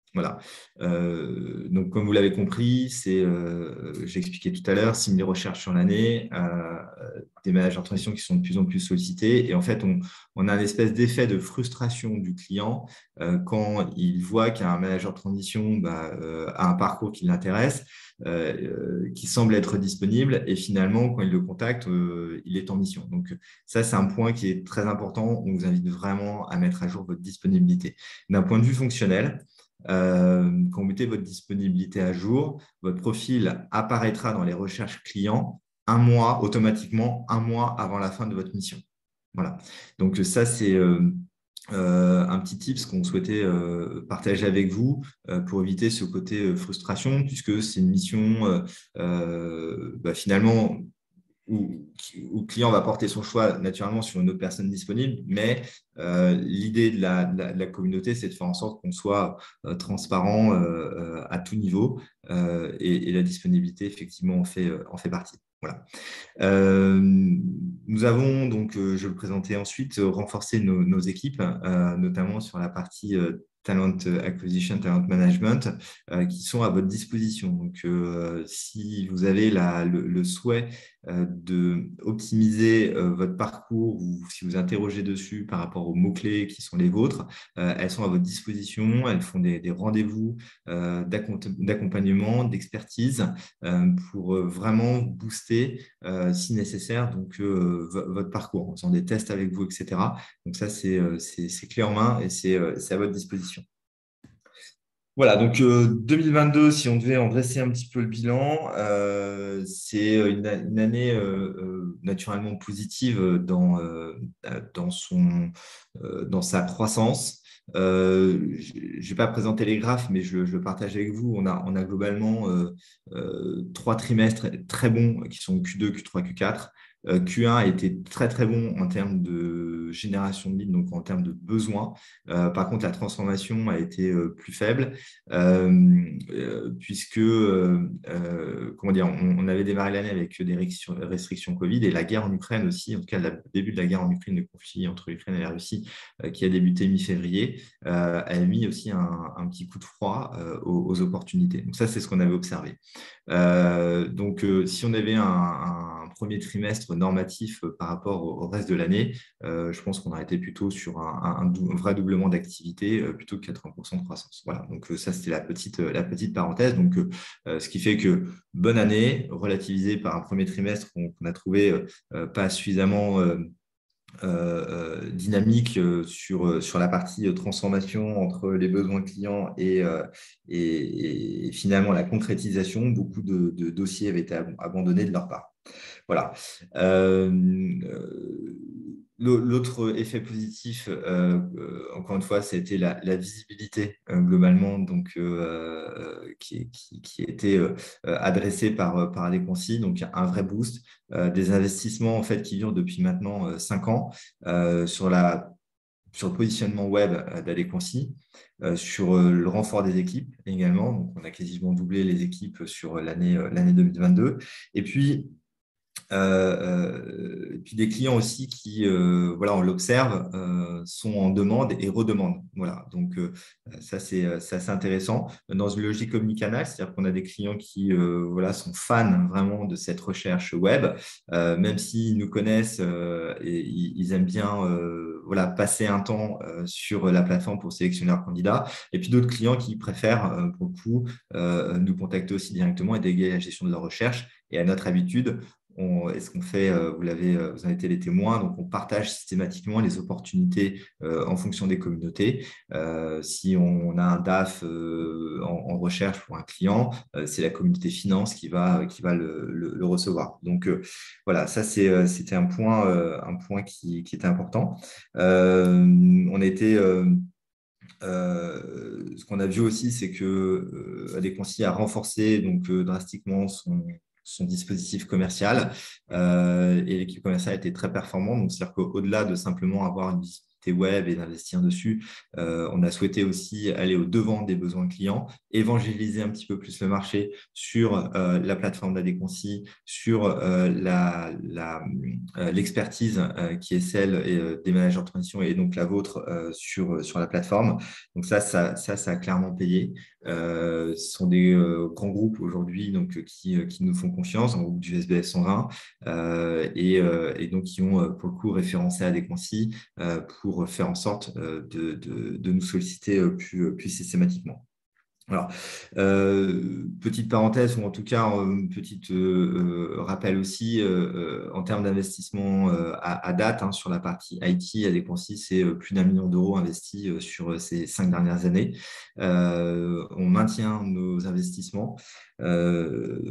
Voilà. Euh, donc, comme vous l'avez compris, c'est, euh, j'ai expliqué tout à l'heure, six mille recherches sur l'année, euh, des managers de transition qui sont de plus en plus sollicités. Et en fait, on, on a un espèce d'effet de frustration du client euh, quand il voit qu'un manager de transition bah, euh, a un parcours qui l'intéresse, euh, euh, qui semble être disponible. Et finalement, quand il le contacte, euh, il est en mission. Donc, ça, c'est un point qui est très important. On vous invite vraiment à mettre à jour votre disponibilité. D'un point de vue fonctionnel, euh, quand vous mettez votre disponibilité à jour, votre profil apparaîtra dans les recherches clients un mois, automatiquement, un mois avant la fin de votre mission. Voilà. Donc, ça, c'est euh, euh, un petit tips qu'on souhaitait euh, partager avec vous euh, pour éviter ce côté euh, frustration, puisque c'est une mission euh, euh, bah, finalement où, où le client va porter son choix naturellement sur une autre personne disponible, mais euh, l'idée de la, de, la, de la communauté, c'est de faire en sorte qu'on soit euh, transparent euh, à tout niveau euh, et, et la disponibilité, effectivement, en fait, en fait partie. Voilà. Euh, nous avons donc, euh, je vais le présenter ensuite, euh, renforcé nos, nos équipes, euh, notamment sur la partie euh, talent acquisition, talent management, euh, qui sont à votre disposition. Donc, euh, si vous avez la, le, le souhait euh, d'optimiser euh, votre parcours ou si vous interrogez dessus par rapport aux mots-clés qui sont les vôtres, euh, elles sont à votre disposition. Elles font des, des rendez-vous euh, d'accompagnement, d'expertise euh, pour euh, vraiment booster euh, si nécessaire, donc euh, votre parcours, en faisant des tests avec vous, et cetera. Donc ça, c'est euh, clé en main et c'est euh, à votre disposition. Voilà, donc euh, deux mille vingt-deux, si on devait en dresser un petit peu le bilan, euh, c'est une, une, année euh, euh, naturellement positive dans, euh, dans, son, euh, dans sa croissance. Euh, je ne vais pas présenter les graphes, mais je, je le partage avec vous. On a, on a globalement euh, euh, trois trimestres très bons qui sont Q deux, Q trois, Q quatre. Euh, Q un a été très très bon en termes de génération de leads, donc en termes de besoins. Euh, par contre, la transformation a été euh, plus faible. Euh, euh, puisque euh, euh, comment dire, on, on avait démarré l'année avec des restrictions, restrictions Covid et la guerre en Ukraine aussi, en tout cas le début de la guerre en Ukraine, le conflit entre l'Ukraine et la Russie euh, qui a débuté mi-février, euh, a mis aussi un, un petit coup de froid euh, aux, aux opportunités. Donc ça, c'est ce qu'on avait observé. Euh, donc, euh, si on avait un, un premier trimestre normatif euh, par rapport au, au reste de l'année, euh, je pense qu'on aurait été plutôt sur un, un, un vrai doublement d'activité euh, plutôt que quatre-vingts pour cent de croissance. Voilà, donc euh, ça, c'était la petite, euh, la petite parenthèse. Donc, euh, ce qui fait que bonne année, relativisée par un premier trimestre qu'on qu a trouvé euh, pas suffisamment euh, Euh, euh, dynamique euh, sur, sur la partie transformation entre les besoins clients et, euh, et, et finalement la concrétisation. Beaucoup de, de dossiers avaient été ab abandonnés de leur part. Voilà. Euh, euh, L'autre effet positif, euh, euh, encore une fois, c'était la, la visibilité euh, globalement, donc euh, qui, qui, qui était euh, adressée par, par Adéquancy, donc un vrai boost, euh, des investissements en fait qui durent depuis maintenant euh, cinq ans euh, sur la sur le positionnement web d'Adéquancy, euh, sur euh, le renfort des équipes également. Donc, on a quasiment doublé les équipes sur l'année euh, l'année deux mille vingt-deux. Et puis, euh, et puis des clients aussi qui, euh, voilà, on l'observe, euh, sont en demande et redemandent. Voilà, donc euh, ça c'est assez intéressant dans une logique omnicanal, c'est-à-dire qu'on a des clients qui, euh, voilà, sont fans vraiment de cette recherche web, euh, même s'ils nous connaissent euh, et ils aiment bien, euh, voilà, passer un temps euh, sur la plateforme pour sélectionner leurs candidats. Et puis d'autres clients qui préfèrent, euh, pour le coup, euh, nous contacter aussi directement et déléguer la gestion de leur recherche. Et à notre habitude, est-ce qu'on fait, vous l'avez, vous en êtes les témoins, donc on partage systématiquement les opportunités euh, en fonction des communautés. Euh, si on a un D A F euh, en, en recherche pour un client, euh, c'est la communauté finance qui va, qui va le, le, le recevoir. Donc euh, voilà, ça c'est, c'était un point, euh, un point qui, qui était important. Euh, on était euh, euh, ce qu'on a vu aussi, c'est que euh, Adéquancy a renforcé donc euh, drastiquement son, son dispositif commercial euh, et l'équipe commerciale a été très performante. Donc, c'est-à-dire qu'au-delà de simplement avoir une, activité web et d'investir dessus, euh, on a souhaité aussi aller au-devant des besoins clients, évangéliser un petit peu plus le marché sur euh, la plateforme d'Adéquancy, sur euh, la, la, euh, l'expertise euh, qui est celle euh, des managers de transition et donc la vôtre euh, sur, sur la plateforme. Donc ça, ça, ça, ça a clairement payé. Euh, ce sont des euh, grands groupes aujourd'hui donc, qui, qui nous font confiance, un groupe du S B F cent vingt, euh, et, euh, et donc qui ont pour le coup référencé Adéquancy euh, pour faire en sorte euh, de, de, de nous solliciter plus, plus systématiquement. Alors, euh, petite parenthèse, ou en tout cas, euh, petite euh, euh, rappel aussi, euh, euh, en termes d'investissement euh, à, à date, hein, sur la partie I T, Adéquancy, c'est euh, plus d'un million d'euros investis euh, sur euh, ces cinq dernières années. Euh, on maintient nos investissements euh,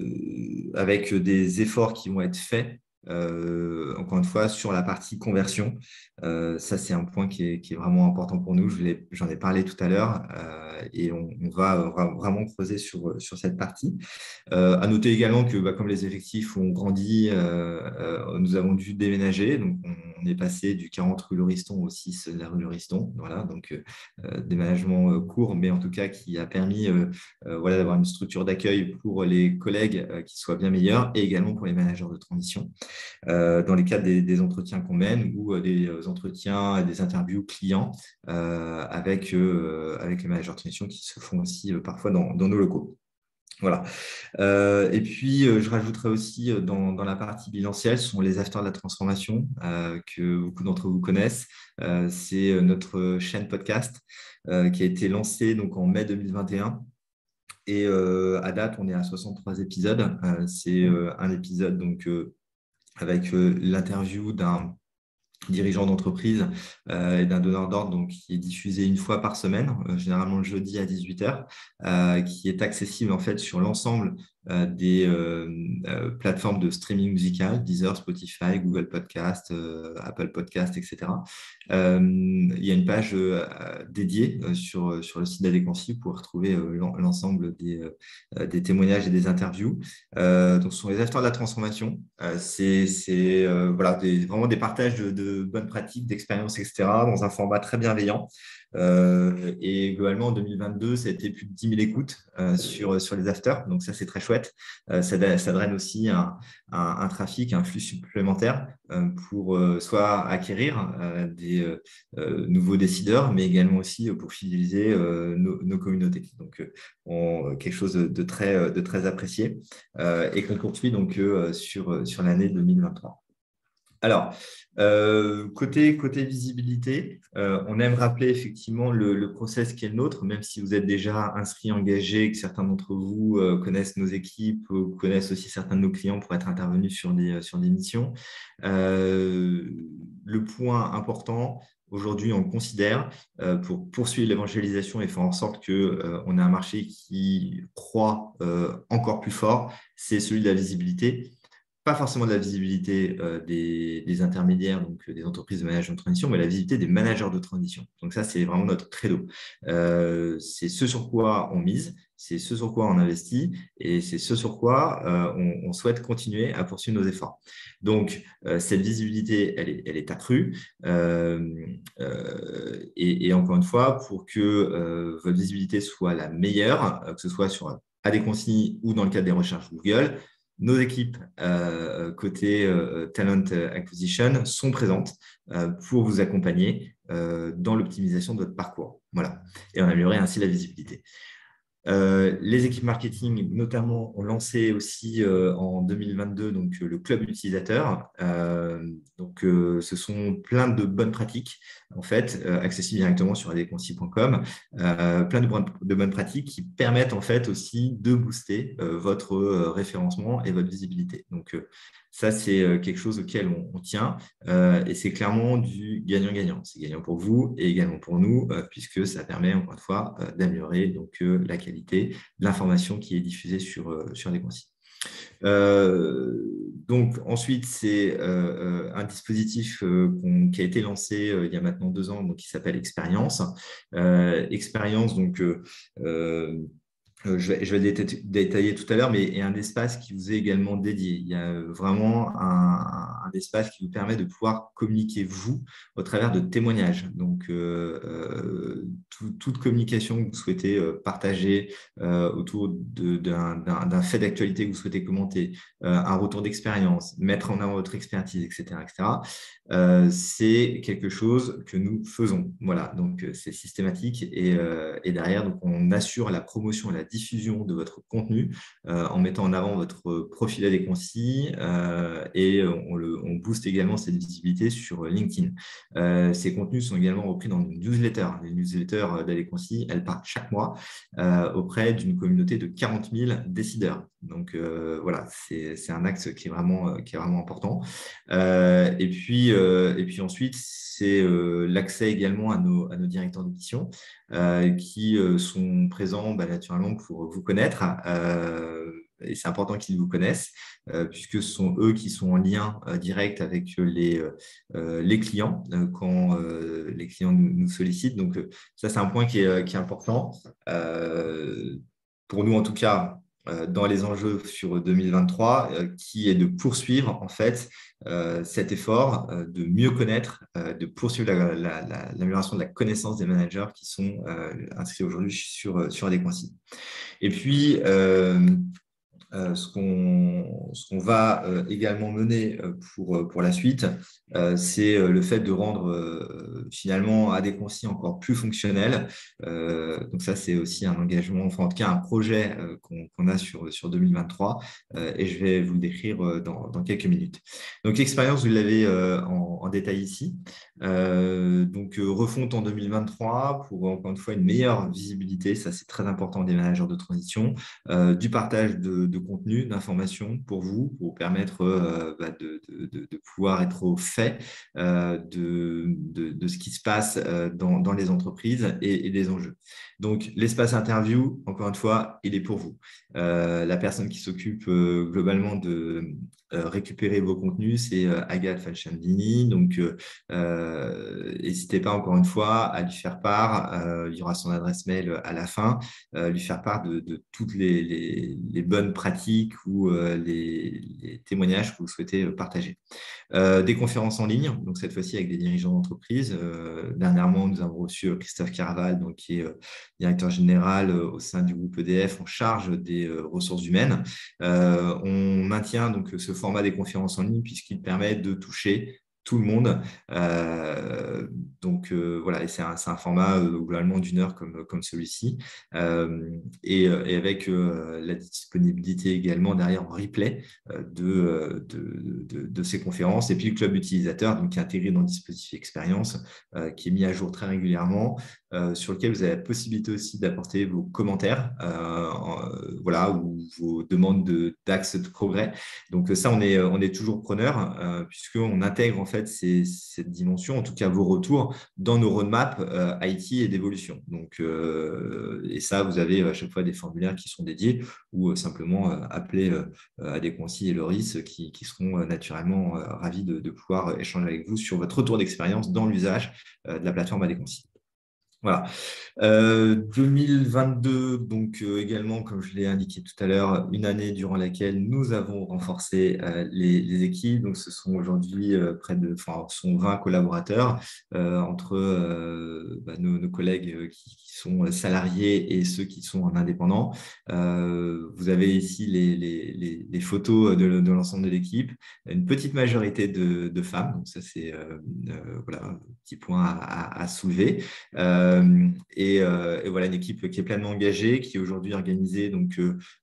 avec des efforts qui vont être faits. Euh, encore une fois, sur la partie conversion, euh, ça c'est un point qui est, qui est vraiment important pour nous. Je l'ai- j'en ai parlé tout à l'heure euh, et on, on va euh, vraiment creuser sur, sur cette partie. Euh, à noter également que bah, comme les effectifs ont grandi, euh, euh, nous avons dû déménager. Donc, on, on est passé du quarante rue Lauriston au six de la rue Lauriston. Voilà, donc euh, déménagement euh, court, mais en tout cas qui a permis euh, euh, voilà, d'avoir une structure d'accueil pour les collègues euh, qui soit bien meilleure et également pour les managers de transition euh, dans les cadres des, des entretiens qu'on mène ou euh, des entretiens, des interviews clients euh, avec, euh, avec les managers de transition qui se font aussi euh, parfois dans, dans nos locaux. Voilà. Euh, et puis, euh, je rajouterais aussi euh, dans, dans la partie bilancielle, ce sont les acteurs de la transformation euh, que beaucoup d'entre vous connaissent. Euh, c'est euh, notre chaîne podcast euh, qui a été lancée donc, en mai deux mille vingt et un. Et euh, à date, on est à soixante-trois épisodes. Euh, c'est euh, un épisode donc, euh, avec euh, l'interview d'un dirigeant d'entreprise euh, et d'un donneur d'ordre donc, qui est diffusé une fois par semaine, euh, généralement le jeudi à dix-huit heures, euh, qui est accessible en fait sur l'ensemble euh, des euh, euh, plateformes de streaming musical, Deezer, Spotify, Google Podcast, euh, Apple Podcast, et cetera. Euh, il y a une page euh, dédiée euh, sur, sur le site d'Adéquancy pour retrouver euh, l'ensemble des, euh, des témoignages et des interviews. Euh, donc, ce sont les acteurs de la transformation. Euh, c'est c'est, euh, voilà, des, vraiment des partages de, de bonnes pratiques, d'expériences, et cetera, dans un format très bienveillant. Euh, et globalement, en deux mille vingt-deux, ça a été plus de dix mille écoutes euh, sur, sur les afters. Donc, ça, c'est très chouette. Euh, ça, ça draine aussi un, un, un trafic, un flux supplémentaire euh, pour euh, soit acquérir euh, des euh, euh, nouveaux décideurs, mais également aussi pour fidéliser euh, nos, nos communautés. Donc, euh, on, quelque chose de, de, très, de très apprécié euh, et qu'on poursuit donc euh, sur, sur l'année deux mille vingt-trois. Alors, euh, côté, côté visibilité, euh, on aime rappeler effectivement le, le process qui est le nôtre, même si vous êtes déjà inscrits, engagés, que certains d'entre vous euh, connaissent nos équipes, euh, connaissent aussi certains de nos clients pour être intervenus sur des, sur des missions. Euh, le point important, aujourd'hui, on le considère euh, pour poursuivre l'évangélisation et faire en sorte qu'on euh, ait un marché qui croît euh, encore plus fort, c'est celui de la visibilité. Pas forcément de la visibilité euh, des, des intermédiaires, donc euh, des entreprises de management de transition, mais la visibilité des managers de transition. Donc ça, c'est vraiment notre credo. Euh, c'est ce sur quoi on mise, c'est ce sur quoi on investit et c'est ce sur quoi euh, on, on souhaite continuer à poursuivre nos efforts. Donc, euh, cette visibilité, elle est, elle est accrue. Euh, euh, et, et encore une fois, pour que euh, votre visibilité soit la meilleure, euh, que ce soit sur Adéquancy ou dans le cadre des recherches Google, nos équipes euh, côté euh, Talent Acquisition sont présentes euh, pour vous accompagner euh, dans l'optimisation de votre parcours. Voilà. Et en améliorer ainsi la visibilité. Euh, les équipes marketing, notamment, ont lancé aussi euh, en deux mille vingt-deux donc, euh, le club utilisateur. Euh, donc, euh, ce sont plein de bonnes pratiques, en fait, euh, accessibles directement sur adéquancy point com. Euh, plein de, bonnes, de bonnes pratiques qui permettent, en fait, aussi de booster euh, votre euh, référencement et votre visibilité. Donc, euh, ça, c'est euh, quelque chose auquel on, on tient euh, et c'est clairement du gagnant-gagnant. C'est gagnant pour vous et également pour nous, euh, puisque ça permet, encore une fois, euh, d'améliorer donc, euh, la qualité de l'information qui est diffusée sur, euh, sur Adéquancy. Euh, donc ensuite, c'est euh, un dispositif euh, qui a été lancé euh, il y a maintenant deux ans, donc qui s'appelle Expérience. Euh, Expérience, donc euh, Euh, je vais, je vais déta- détailler tout à l'heure, mais il y a un espace qui vous est également dédié. Il y a euh, vraiment un, un espace qui vous permet de pouvoir communiquer, vous, au travers de témoignages. Donc, euh, euh, tout- toute communication que vous souhaitez euh, partager euh, autour de- d'un d'un- d'un fait d'actualité que vous souhaitez commenter, euh, un retour d'expérience, mettre en avant votre expertise, et cetera, et cetera, euh, c'est quelque chose que nous faisons. Voilà, donc euh, c'est systématique et, euh, et derrière, donc, on assure la promotion et la diffusion de votre contenu euh, en mettant en avant votre profil Adéquancy euh, et on, le, on booste également cette visibilité sur LinkedIn. Euh, ces contenus sont également repris dans une newsletter. Les newsletters d'Adéquancy, elles partent chaque mois euh, auprès d'une communauté de quarante mille décideurs. Donc euh, voilà, c'est c'est un axe qui est vraiment, qui est vraiment important. Euh, et puis, euh, et puis ensuite, c'est euh, l'accès également à nos, à nos directeurs de mission euh, qui euh, sont présents bah, naturellement pour vous connaître. Euh, et c'est important qu'ils vous connaissent euh, puisque ce sont eux qui sont en lien euh, direct avec les, euh, les clients euh, quand euh, les clients nous, nous sollicitent. Donc, euh, ça, c'est un point qui est, qui est important. Euh, pour nous, en tout cas, euh, dans les enjeux sur deux mille vingt-trois, euh, qui est de poursuivre en fait euh, cet effort euh, de mieux connaître, euh, de poursuivre la- la- la- l'amélioration de la connaissance des managers qui sont euh, inscrits aujourd'hui sur, sur Adéquancy. Et puis, euh, euh, ce qu'on ce qu'on va euh, également mener euh, pour, euh, pour la suite, euh, c'est euh, le fait de rendre euh, finalement Adéquancy encore plus fonctionnel. Euh, donc ça, c'est aussi un engagement, enfin en tout cas un projet euh, qu'on qu'on a sur, sur deux mille vingt-trois euh, et je vais vous le décrire euh, dans, dans quelques minutes. Donc l'expérience, vous l'avez euh, en, en détail ici. Euh, donc euh, refonte en deux mille vingt-trois pour encore une fois une meilleure visibilité, ça c'est très important des managers de transition. Euh, du partage de, de contenu, d'informations pour vous, pour vous permettre euh, bah, de, de, de, de pouvoir être au fait euh, de, de, de ce qui se passe euh, dans, dans les entreprises et, et des enjeux. Donc, l'espace interview, encore une fois, il est pour vous. Euh, la personne qui s'occupe euh, globalement de euh, récupérer vos contenus, c'est euh, Agathe Falciandini. Donc, euh, n'hésitez pas encore une fois à lui faire part. Euh, il y aura son adresse mail à la fin. Euh, lui faire part de, de toutes les, les, les bonnes pratiques ou euh, les, les témoignages que vous souhaitez euh, partager. Euh, des conférences en ligne, donc cette fois-ci avec des dirigeants d'entreprise. Euh, dernièrement, nous avons reçu euh, Christophe Caraval, donc, qui est euh, directeur général euh, au sein du groupe E D F en charge des euh, ressources humaines. Euh, on maintient donc ce format des conférences en ligne puisqu'il permet de toucher tout le monde. Euh, donc euh, voilà, et c'est un, c'est un format euh, globalement d'une heure comme, comme celui-ci. Euh, et, et avec euh, la disponibilité également derrière en replay euh, de, de, de, de ces conférences. Et puis le club utilisateur, donc, qui est intégré dans le dispositif expérience, euh, qui est mis à jour très régulièrement, euh, sur lequel vous avez la possibilité aussi d'apporter vos commentaires euh, euh, voilà, ou vos demandes de, d'axes de progrès. Donc ça, on est, on est toujours preneur euh, puisqu'on intègre en fait ces, cette dimension, en tout cas vos retours, dans nos roadmaps euh, I T et d'évolution. Donc, euh, et ça, vous avez à chaque fois des formulaires qui sont dédiés ou euh, simplement euh, appeler euh, Adéquancy et Loris qui, qui seront euh, naturellement euh, ravis de, de pouvoir échanger avec vous sur votre retour d'expérience dans l'usage euh, de la plateforme Adéquancy. Voilà. Euh, deux mille vingt-deux, donc euh, également, comme je l'ai indiqué tout à l'heure, une année durant laquelle nous avons renforcé euh, les, les équipes. Donc, ce sont aujourd'hui euh, près de, enfin, ce sont vingt collaborateurs euh, entre euh, bah, nos, nos collègues euh, qui, qui sont salariés et ceux qui sont en indépendant. Euh, vous avez ici les, les, les, les photos de, de l'ensemble de l'équipe. Une petite majorité de, de femmes. Donc, ça, c'est euh, euh, voilà, un petit point à, à, à soulever. Euh, et, euh, et voilà, une équipe qui est pleinement engagée, qui est aujourd'hui organisée donc,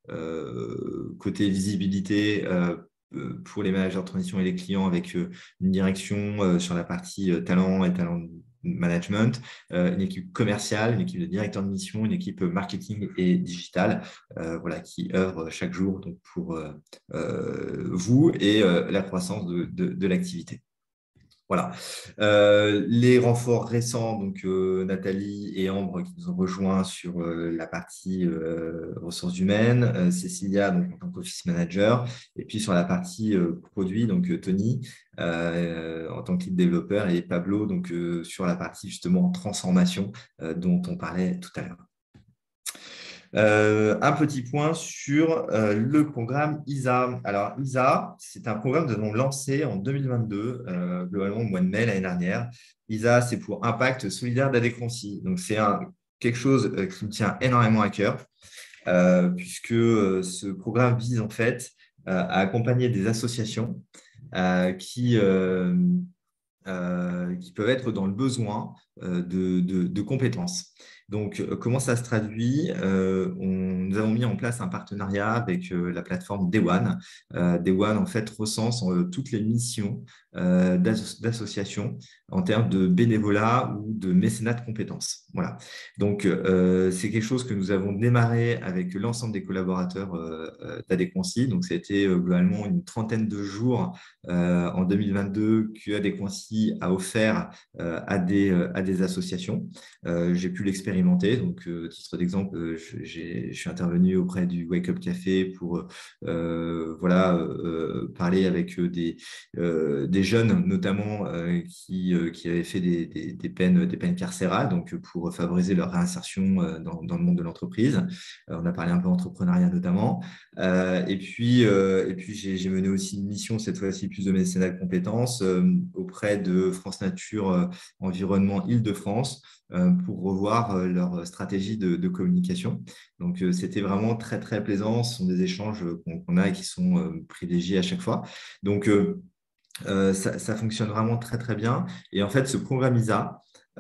euh, côté visibilité euh, pour les managers de transition et les clients avec euh, une direction euh, sur la partie euh, talent et talent management, euh, une équipe commerciale, une équipe de directeur de mission, une équipe marketing et digital, euh, voilà, qui œuvre chaque jour donc, pour euh, euh, vous et euh, la croissance de, de, de l'activité. Voilà. Euh, les renforts récents, donc euh, Nathalie et Ambre qui nous ont rejoints sur euh, la partie euh, ressources humaines, euh, Cécilia donc, en tant qu'office manager, et puis sur la partie euh, produit, donc euh, Tony euh, en tant que lead développeur et Pablo donc euh, sur la partie justement transformation euh, dont on parlait tout à l'heure. Euh, un petit point sur euh, le programme I S A. Alors, I S A, c'est un programme que nous avons lancé en deux mille vingt-deux, euh, globalement au mois de mai l'année dernière. I S A, c'est pour Impact solidaire d'Adéquancy. Donc, c'est un, quelque chose euh, qui me tient énormément à cœur, euh, puisque euh, ce programme vise en fait euh, à accompagner des associations euh, qui, euh, euh, qui peuvent être dans le besoin euh, de, de, de compétences. Donc, euh, comment ça se traduit? Euh, on, Nous avons mis en place un partenariat avec euh, la plateforme Day One. Euh, Day One, en fait, recense euh, toutes les missions euh, d'asso- d'associations en termes de bénévolat ou de mécénat de compétences. Voilà. Donc, euh, c'est quelque chose que nous avons démarré avec l'ensemble des collaborateurs euh, euh, d'Adéquancy. Donc, c'était euh, globalement une trentaine de jours euh, en deux mille vingt-deux que Adéquancy a offert euh, à, des, euh, à des associations. Euh, j'ai pu l'expérimenter. Donc, euh, titre d'exemple, euh, je, j'ai, je suis intervenu auprès du Wake Up Café pour euh, voilà, euh, parler avec des, euh, des jeunes, notamment euh, qui, euh, qui avaient fait des, des, des, peines, des peines carcérales, donc pour favoriser leur réinsertion euh, dans, dans le monde de l'entreprise. Euh, on a parlé un peu entrepreneuriat notamment. Euh, et puis, euh, et puis j'ai, j'ai mené aussi une mission, cette fois-ci plus de mécénat de compétences, euh, auprès de France Nature euh, Environnement Île-de-France euh, pour revoir euh, leur stratégie de, de communication. Donc, euh, c'était vraiment très, très plaisant. Ce sont des échanges qu'on, qu'on a et qui sont euh, privilégiés à chaque fois. Donc, euh, euh, ça, ça fonctionne vraiment très, très bien. Et en fait, ce programme I S A,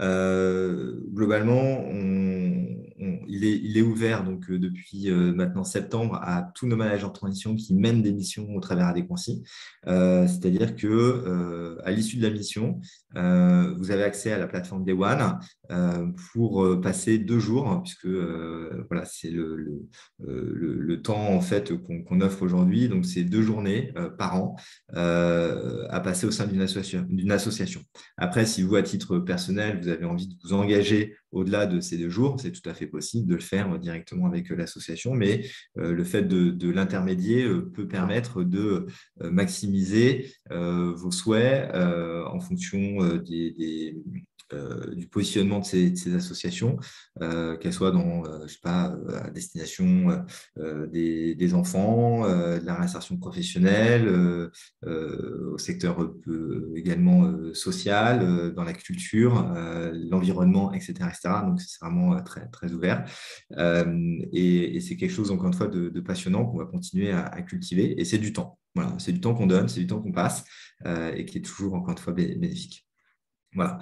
euh, globalement, on- on- il est, il est ouvert donc, euh, depuis euh, maintenant septembre à tous nos managers de transition qui mènent des missions au travers Adéquancy. Euh, c'est-à-dire que euh, à l'issue de la mission, euh, vous avez accès à la plateforme Day One euh, pour euh, passer deux jours, hein, puisque euh, voilà, c'est le, le, euh, le- le temps en fait qu'on qu'on offre aujourd'hui. Donc, c'est deux journées euh, par an euh, à passer au sein d'une association, d'une association. Après, si vous, à titre personnel, vous avez envie de vous engager au-delà de ces deux jours, c'est tout à fait possible de le faire directement avec l'association, mais euh, le fait de, de l'intermédier euh, peut permettre de euh, maximiser euh, vos souhaits euh, en fonction euh, des, des euh, du positionnement de ces, de ces associations, euh, qu'elles soient dans, euh, je sais pas, euh, à destination euh, des, des enfants, euh, de la réinsertion professionnelle, euh, euh, au secteur euh, également euh, social, euh, dans la culture, euh, l'environnement, et cetera, et cetera. Donc, c'est vraiment euh, très, très ouvert. Euh, et, et c'est quelque chose, encore une fois, de, de passionnant qu'on va continuer à, à cultiver. Et c'est du temps. Voilà, c'est du temps qu'on donne, c'est du temps qu'on passe euh, et qui est toujours, encore une fois, bé- bénéfique. Voilà.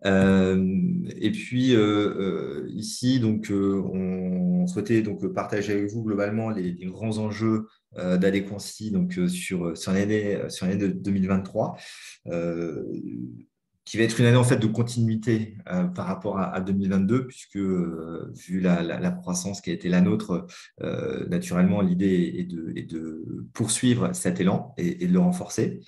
Euh, et puis euh, euh, ici, donc, euh, on souhaitait donc partager avec vous globalement les, les grands enjeux euh, d'Adéquancy donc euh, sur sur l'année sur l'année de deux mille vingt-trois. Euh, qui va être une année en fait de continuité euh, par rapport à, à deux mille vingt-deux, puisque euh, vu la, la, la croissance qui a été la nôtre, euh, naturellement l'idée est de, est de poursuivre cet élan et, et de le renforcer.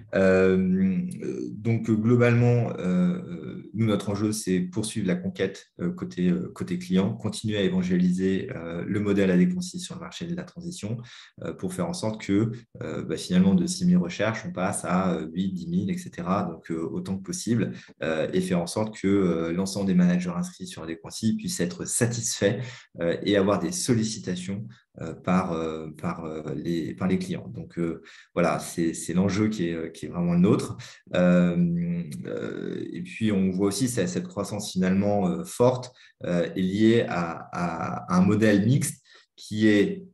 Euh, donc globalement, euh, nous, notre enjeu, c'est poursuivre la conquête euh, côté, euh, côté client, continuer à évangéliser euh, le modèle Adéquancy sur le marché de la transition euh, pour faire en sorte que euh, bah, finalement de six mille recherches, on passe à huit, dix mille, et cetera. Donc euh, autant que possible euh, et faire en sorte que euh, l'ensemble des managers inscrits sur Adéquancy puissent être satisfaits euh, et avoir des sollicitations euh, par, euh, par, euh, les, par les clients. Donc euh, voilà, c'est, c'est l'enjeu qui est, qui est vraiment le nôtre. Euh, euh, et puis, on voit aussi que cette croissance finalement euh, forte euh, est liée à, à, à un modèle mixte qui est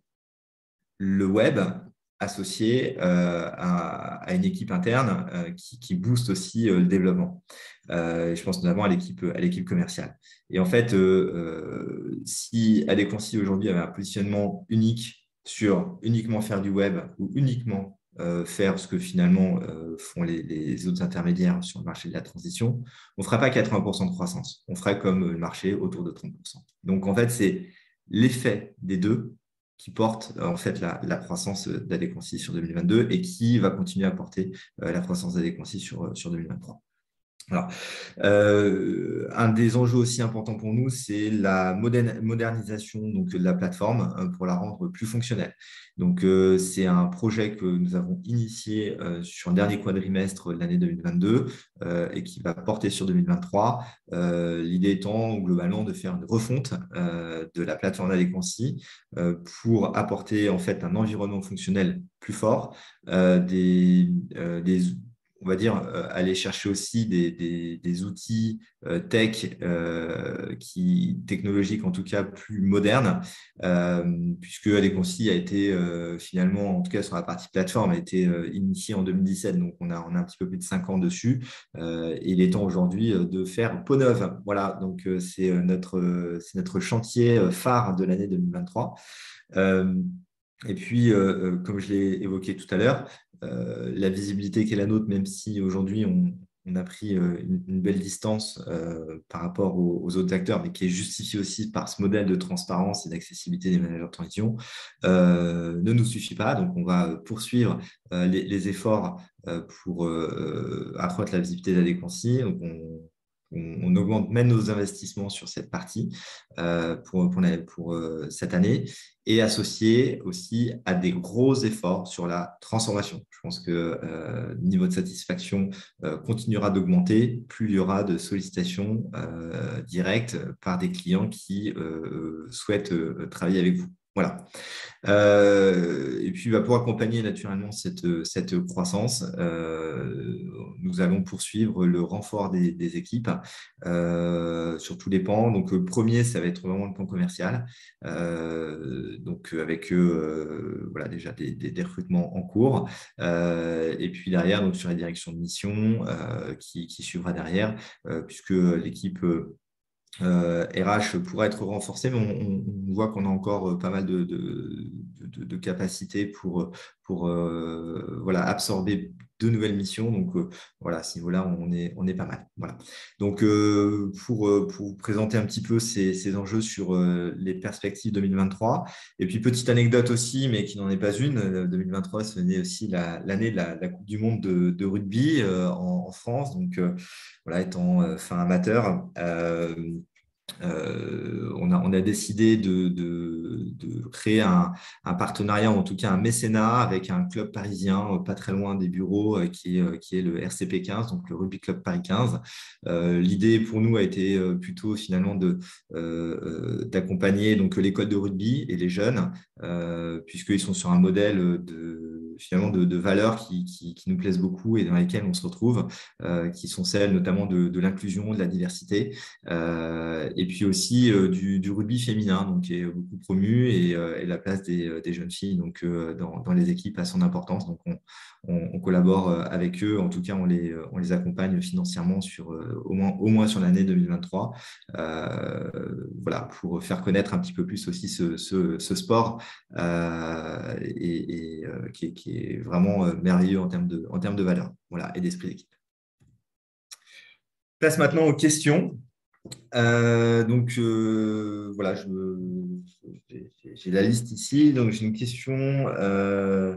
le web associé euh, à, à une équipe interne euh, qui, qui booste aussi euh, le développement. Euh, je pense notamment à l'équipe, à l'équipe commerciale. Et en fait, euh, euh, si Adéquancy aujourd'hui avait un positionnement unique sur uniquement faire du web ou uniquement euh, faire ce que finalement euh, font les, les autres intermédiaires sur le marché de la transition, on ne fera pas quatre-vingts pour cent de croissance. On ferait comme le marché autour de trente pour cent. Donc, en fait, c'est l'effet des deux qui porte en fait la, la croissance d'Adéquancy sur deux mille vingt-deux et qui va continuer à porter euh, la croissance d'Adéquancy sur, sur deux mille vingt-trois. Alors, euh, un des enjeux aussi importants pour nous, c'est la modern- modernisation donc, de la plateforme euh, pour la rendre plus fonctionnelle. Donc, euh, c'est un projet que nous avons initié euh, sur le dernier quadrimestre de l'année deux mille vingt-deux euh, et qui va porter sur deux mille vingt-trois. Euh, l'idée étant globalement de faire une refonte euh, de la plateforme d'Adéquancy euh, pour apporter en fait un environnement fonctionnel plus fort, euh, des, euh, des on va dire, euh, aller chercher aussi des, des- des outils euh, tech, euh, qui, technologiques en tout cas plus modernes, euh, puisque Adéquancy a été euh, finalement, en tout cas sur la partie plateforme, a été euh, initiée en deux mille dix-sept, donc on a, on a un petit peu plus de cinq ans dessus. Euh, et il est temps aujourd'hui euh, de faire peau neuve. Voilà, donc euh, c'est euh, notre, euh, c'est notre chantier euh, phare de l'année deux mille vingt-trois. Euh, et puis, euh, euh, comme je l'ai évoqué tout à l'heure, euh, la visibilité qui est la nôtre, même si aujourd'hui on, on a pris euh, une, une belle distance euh, par rapport aux, aux autres acteurs, mais qui est justifiée aussi par ce modèle de transparence et d'accessibilité des managers de transition, euh, ne nous suffit pas. Donc, on va poursuivre euh, les, les efforts euh, pour euh, accroître la visibilité d'Adéquancy. Donc, on, on, on augmente même nos investissements sur cette partie euh, pour, pour, la- pour, euh, cette année et associé aussi à des gros efforts sur la transformation. Je pense que euh, le niveau de satisfaction euh, continuera d'augmenter, plus il y aura de sollicitations euh, directes par des clients qui euh, souhaitent euh, travailler avec vous. Voilà. Euh, et puis, bah, pour accompagner naturellement cette, cette croissance, euh, nous allons poursuivre le renfort des, des équipes euh, sur tous les pans. Donc, le premier, ça va être vraiment le plan commercial. Euh, donc, avec euh, voilà, déjà des, des, des recrutements en cours. Euh, et puis derrière, donc, sur la direction de mission euh, qui, qui suivra derrière, euh, puisque l'équipe euh, R H pourrait être renforcé, mais on, on voit qu'on a encore euh, pas mal de, de, de, de capacités pour, pour euh, voilà, absorber de nouvelles missions. Donc, euh, voilà, à ce niveau-là, on est, on est pas mal. Voilà. Donc, euh, pour, euh, pour vous présenter un petit peu ces, ces enjeux sur euh, les perspectives deux mille vingt-trois. Et puis, petite anecdote aussi, mais qui n'en est pas une, euh, deux mille vingt-trois, ce n'est aussi la- l'année de la, la Coupe du Monde de, de rugby euh, en, en France. Donc, euh, voilà, étant euh, fin amateur, euh, euh, on a, on a décidé de, de- de créer un, un partenariat, ou en tout cas un mécénat avec un club parisien, euh, pas très loin des bureaux, euh, qui est, euh, qui est le R C P quinze, donc le Rugby Club Paris quinze. Euh, l'idée pour nous a été euh, plutôt finalement de, euh, euh, d'accompagner donc l'école de rugby et les jeunes, euh, puisqu'ils sont sur un modèle de finalement de, de valeurs qui, qui, qui nous plaisent beaucoup et dans lesquelles on se retrouve, euh, qui sont celles notamment de, de l'inclusion, de la diversité. Euh, et puis aussi euh, du, du rugby féminin, donc qui est beaucoup promu et, euh, et la place des, euh, des jeunes filles donc, euh, dans, dans les équipes a son importance. Donc on, on, on collabore euh, avec eux, en tout cas on les, on les accompagne financièrement sur, euh, au, moins, au moins sur l'année deux mille vingt-trois, euh, voilà, pour faire connaître un petit peu plus aussi ce, ce, ce sport euh, et, et euh, qui, est, qui est vraiment euh, merveilleux en termes de, en termes de valeur, voilà, et d'esprit d'équipe. Place maintenant aux questions. Euh, donc euh, voilà, je me- j'ai j'ai la liste ici. Donc j'ai une question. euh,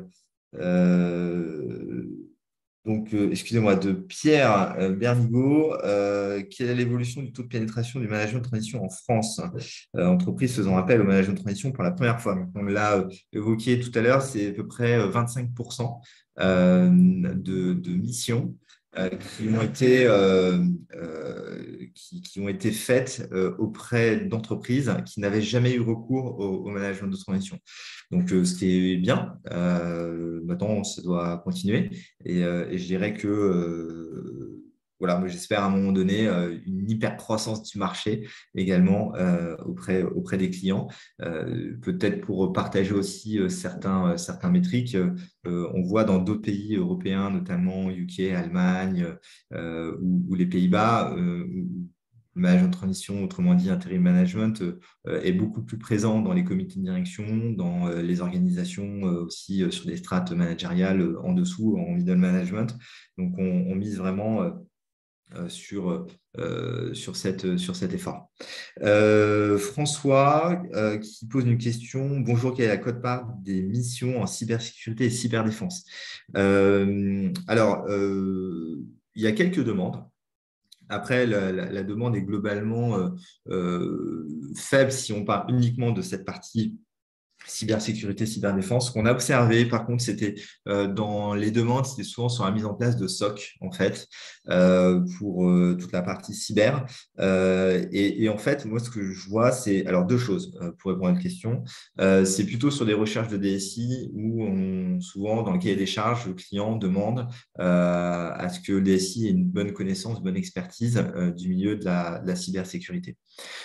euh, donc euh, excusez-moi, de Pierre euh, Bernigaud. Euh, quelle est l'évolution du taux de pénétration du management de transition en France? Euh, entreprise faisant appel au management de transition pour la première fois. Donc, on l'a euh, évoqué tout à l'heure, c'est à peu près euh, vingt-cinq pour cent euh, de, de missions euh, qui ont été, euh, euh, qui, qui ont été faites euh, auprès d'entreprises qui n'avaient jamais eu recours au, au management de transition. Donc, euh, ce qui est bien, euh, maintenant, ça doit continuer. Et, euh, et je dirais que, euh, voilà, moi, j'espère à un moment donné euh, une hyper croissance du marché également euh, auprès, auprès des clients. Euh, peut-être pour partager aussi euh, certains, euh, certains métriques. Euh, on voit dans d'autres pays européens, notamment U K, Allemagne euh, ou, ou les Pays-Bas, euh, où le management de transition, autrement dit interim management, euh, est beaucoup plus présent dans les comités de direction, dans euh, les organisations euh, aussi euh, sur des strates managériales euh, en dessous, en middle management. Donc, on, on mise vraiment euh, euh, sur, euh, sur, cette, sur cet effort. Euh, François euh, qui pose une question. Bonjour, quelle est la quote-part des missions en cybersécurité et cyberdéfense? Euh, alors, euh, il y a quelques demandes. Après, la, la- la demande est globalement euh, euh, faible si on parle uniquement de cette partie cybersécurité, cyberdéfense. Ce qu'on a observé, par contre, c'était euh, dans les demandes, c'était souvent sur la mise en place de S O C, en fait, euh, pour euh, toute la partie cyber. Euh, et, et en fait, moi, ce que je vois, c'est alors deux choses euh, pour répondre à la question. Euh, c'est plutôt sur des recherches de D S I où on, souvent, dans le cahier des charges, le client demande euh, à ce que le D S I ait une bonne connaissance, une bonne expertise euh, du milieu de la, de la cybersécurité.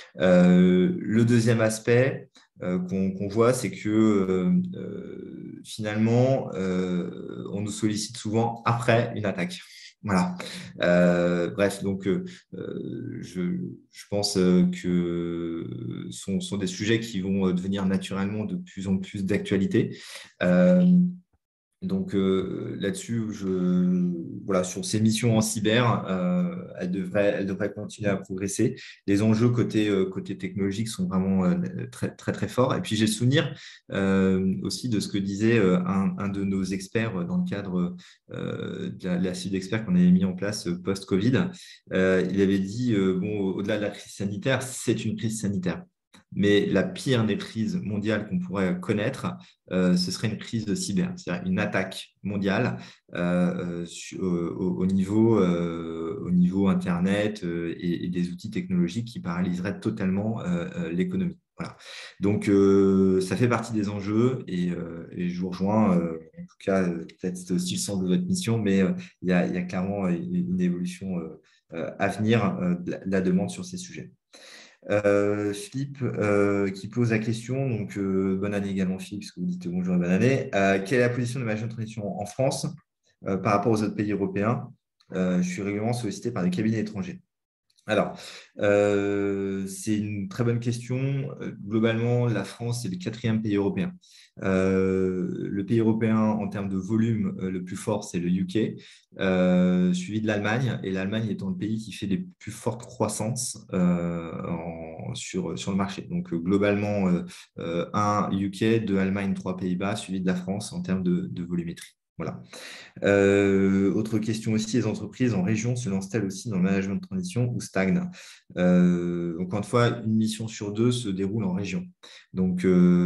Euh, le deuxième aspect euh, qu'on qu'on voit, c'est que euh, euh, finalement, euh, on nous sollicite souvent après une attaque. Voilà. Euh, bref, donc euh, euh, je, je pense euh, que ce sont, sont des sujets qui vont euh, devenir naturellement de plus en plus d'actualité. Euh, donc euh, là-dessus, je, voilà, sur ces missions en cyber, euh, elles devraient, elles devraient continuer à progresser. Les enjeux côté, euh, côté technologique sont vraiment euh, très, très, très forts. Et puis j'ai le souvenir euh, aussi de ce que disait euh, un, un de nos experts dans le cadre euh, de la, de la cible d'experts qu'on avait mis en place euh, post-Covid. Euh, il avait dit, euh, bon, au-delà de la crise sanitaire, c'est une crise sanitaire. Mais la pire des crises mondiales qu'on pourrait connaître, euh, ce serait une crise de cyber, c'est-à-dire une attaque mondiale euh, sur, euh, au, au niveau, euh, au niveau Internet euh, et, et des outils technologiques qui paralyseraient totalement euh, euh, l'économie. Voilà. Donc, euh, ça fait partie des enjeux et, euh, et je vous rejoins. Euh, en tout cas, euh, peut-être c'est aussi le sens de votre mission, mais euh, il y a, il y a clairement une, une évolution euh, euh, à venir euh, de la, de la demande sur ces sujets. Euh, Philippe euh, qui pose la question, donc euh, bonne année également Philippe, parce que vous dites bonjour et bonne année. Euh, quelle est la position de management de transition en France euh, par rapport aux autres pays européens? Euh, je suis régulièrement sollicité par des cabinets étrangers. Alors, euh, c'est une très bonne question. Euh, Globalement, la France est le quatrième pays européen. Euh, le pays européen en termes de volume euh, le plus fort, c'est le U K, euh, suivi de l'Allemagne. Et l'Allemagne étant le pays qui fait les plus fortes croissances euh, en- sur, sur le marché. Donc, euh, globalement, euh, euh, un U K, deux Allemagne, trois Pays-Bas, suivi de la France en termes de, de volumétrie. Voilà. Euh, autre question aussi, les entreprises en région se lancent-elles aussi dans le management de transition ou stagnent? Euh, encore une fois, une mission sur deux se déroule en région. Donc,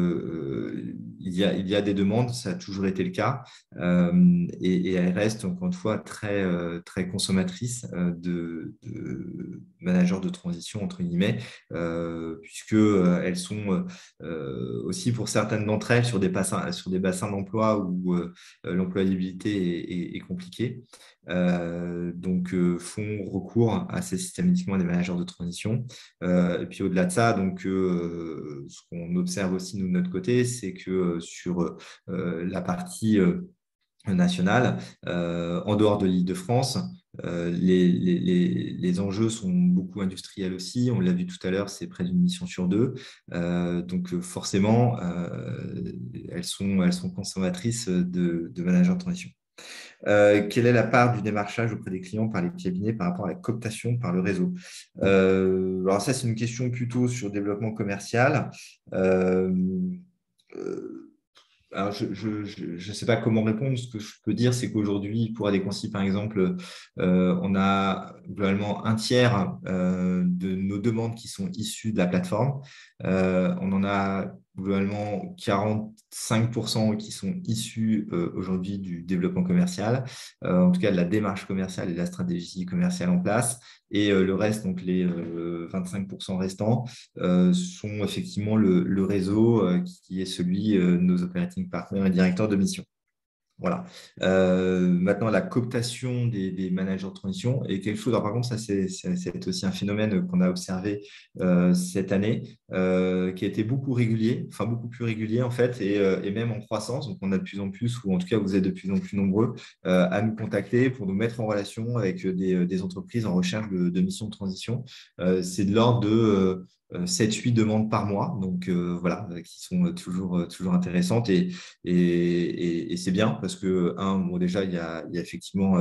euh, il y a, il y a des demandes, ça a toujours été le cas, euh, et, et elles restent encore une fois très, euh, très consommatrices euh, de, de managers de transition, entre guillemets, euh, puisque euh, elles sont euh, aussi pour certaines d'entre elles sur des bassins, sur des bassins d'emploi où euh, euh, l'employabilité est, est- est compliquée. Euh, donc, euh, font recours assez systématiquement à des managers de transition. Euh, et puis, au-delà de ça, donc, euh, ce qu'on observe aussi nous, de notre côté, c'est que euh, sur euh, la partie euh, nationale, euh, en dehors de l'Île-de-France, euh, les, les, les, les enjeux sont beaucoup industriels aussi. On l'a vu tout à l'heure, c'est près d'une mission sur deux. Euh, donc, forcément, euh, elles sont, elles sont consommatrices de, de managers de transition. Euh, quelle est la part du démarchage auprès des clients par les cabinets par rapport à la cooptation par le réseau? Euh, alors ça, c'est une question plutôt sur le développement commercial. Euh, euh, alors, je ne sais pas comment répondre. Ce que je peux dire, c'est qu'aujourd'hui, pour Adéquancy, par exemple, euh, on a globalement un tiers euh, de nos demandes qui sont issues de la plateforme. Euh, on en a globalement quarante-cinq pour cent qui sont issus euh, aujourd'hui du développement commercial, euh, en tout cas de la démarche commerciale et de la stratégie commerciale en place. Et euh, le reste, donc les euh, vingt-cinq pour cent restants, euh, sont effectivement le, le réseau euh, qui est celui euh, de nos operating partners et directeurs de mission. Voilà. Euh, maintenant, la cooptation des, des managers de transition est quelque chose. Alors, par contre, ça, c'est c'est- c'est aussi un phénomène qu'on a observé euh, cette année, euh, qui a été beaucoup régulier, enfin beaucoup plus régulier en fait, et, euh, et même en croissance. Donc, on a de plus en plus, ou en tout cas, vous êtes de plus en plus nombreux euh, à nous contacter pour nous mettre en relation avec des, des entreprises en recherche de, de missions de transition. Euh, c'est de l'ordre de euh, sept huit demandes par mois, donc euh, voilà, qui sont toujours, toujours intéressantes et, et, et, et c'est bien parce que, un, bon, déjà, il y a, il y a effectivement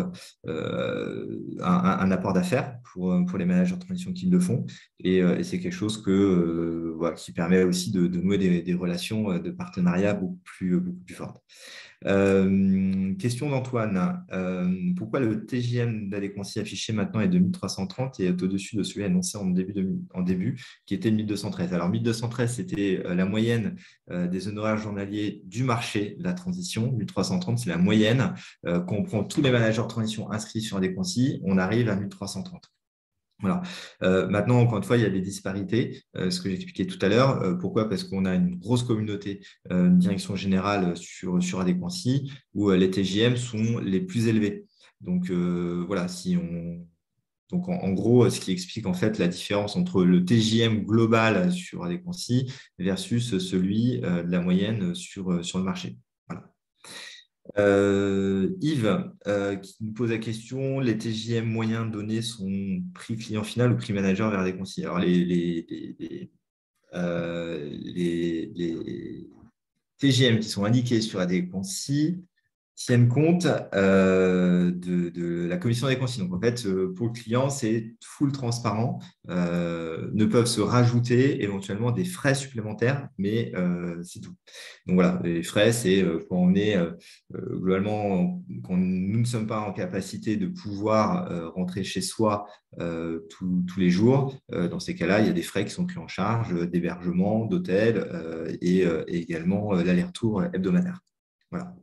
euh, un, un, apport d'affaires pour, pour les managers de transition qui le font. Et, euh, et c'est quelque chose que, euh, voilà, qui permet aussi de, de nouer des, des relations de partenariat beaucoup plus, beaucoup plus fortes. Euh, question d'Antoine. Euh, pourquoi le T J M d'Adéquancy affiché maintenant est de mille trois cent trente et est au-dessus de celui annoncé en début, de, en début qui était de mille deux cent treize? Alors, mille deux cent treize, c'était la moyenne euh, des honoraires journaliers du marché de la transition. mille trois cent trente, c'est la moyenne. Euh, quand on prend tous les managers de transition inscrits sur Adéquancy, on arrive à mille trois cent trente. Voilà. Euh, maintenant, encore une fois, il y a des disparités, euh, ce que j'expliquais tout à l'heure. Euh, pourquoi? Parce qu'on a une grosse communauté, euh, une direction générale sur, sur Adéquancy, où euh, les T J M sont les plus élevés. Donc, euh, voilà, si on... Donc, en, en gros, ce qui explique en fait la différence entre le T J M global sur Adéquancy versus celui euh, de la moyenne sur, sur le marché. Voilà. Euh, Yves euh, qui nous pose la question, les T J M moyens donnés sont prix client final ou prix manager vers des conseillers? Alors, les, les, les, les, euh, les, les T J M qui sont indiqués sur Adéquancy tiennent compte euh, de, de la commission des consignes. Donc, en fait, euh, pour le client, c'est full transparent. Euh, ne peuvent se rajouter éventuellement des frais supplémentaires, mais euh, c'est tout. Donc, voilà, les frais, c'est euh, quand on est euh, euh, globalement, quand nous ne sommes pas en capacité de pouvoir euh, rentrer chez soi euh, tous tous les jours. Euh, dans ces cas-là, il y a des frais qui sont pris en charge, euh, d'hébergement, d'hôtel euh, et, euh, et également euh, l'aller-retour hebdomadaire. Voilà.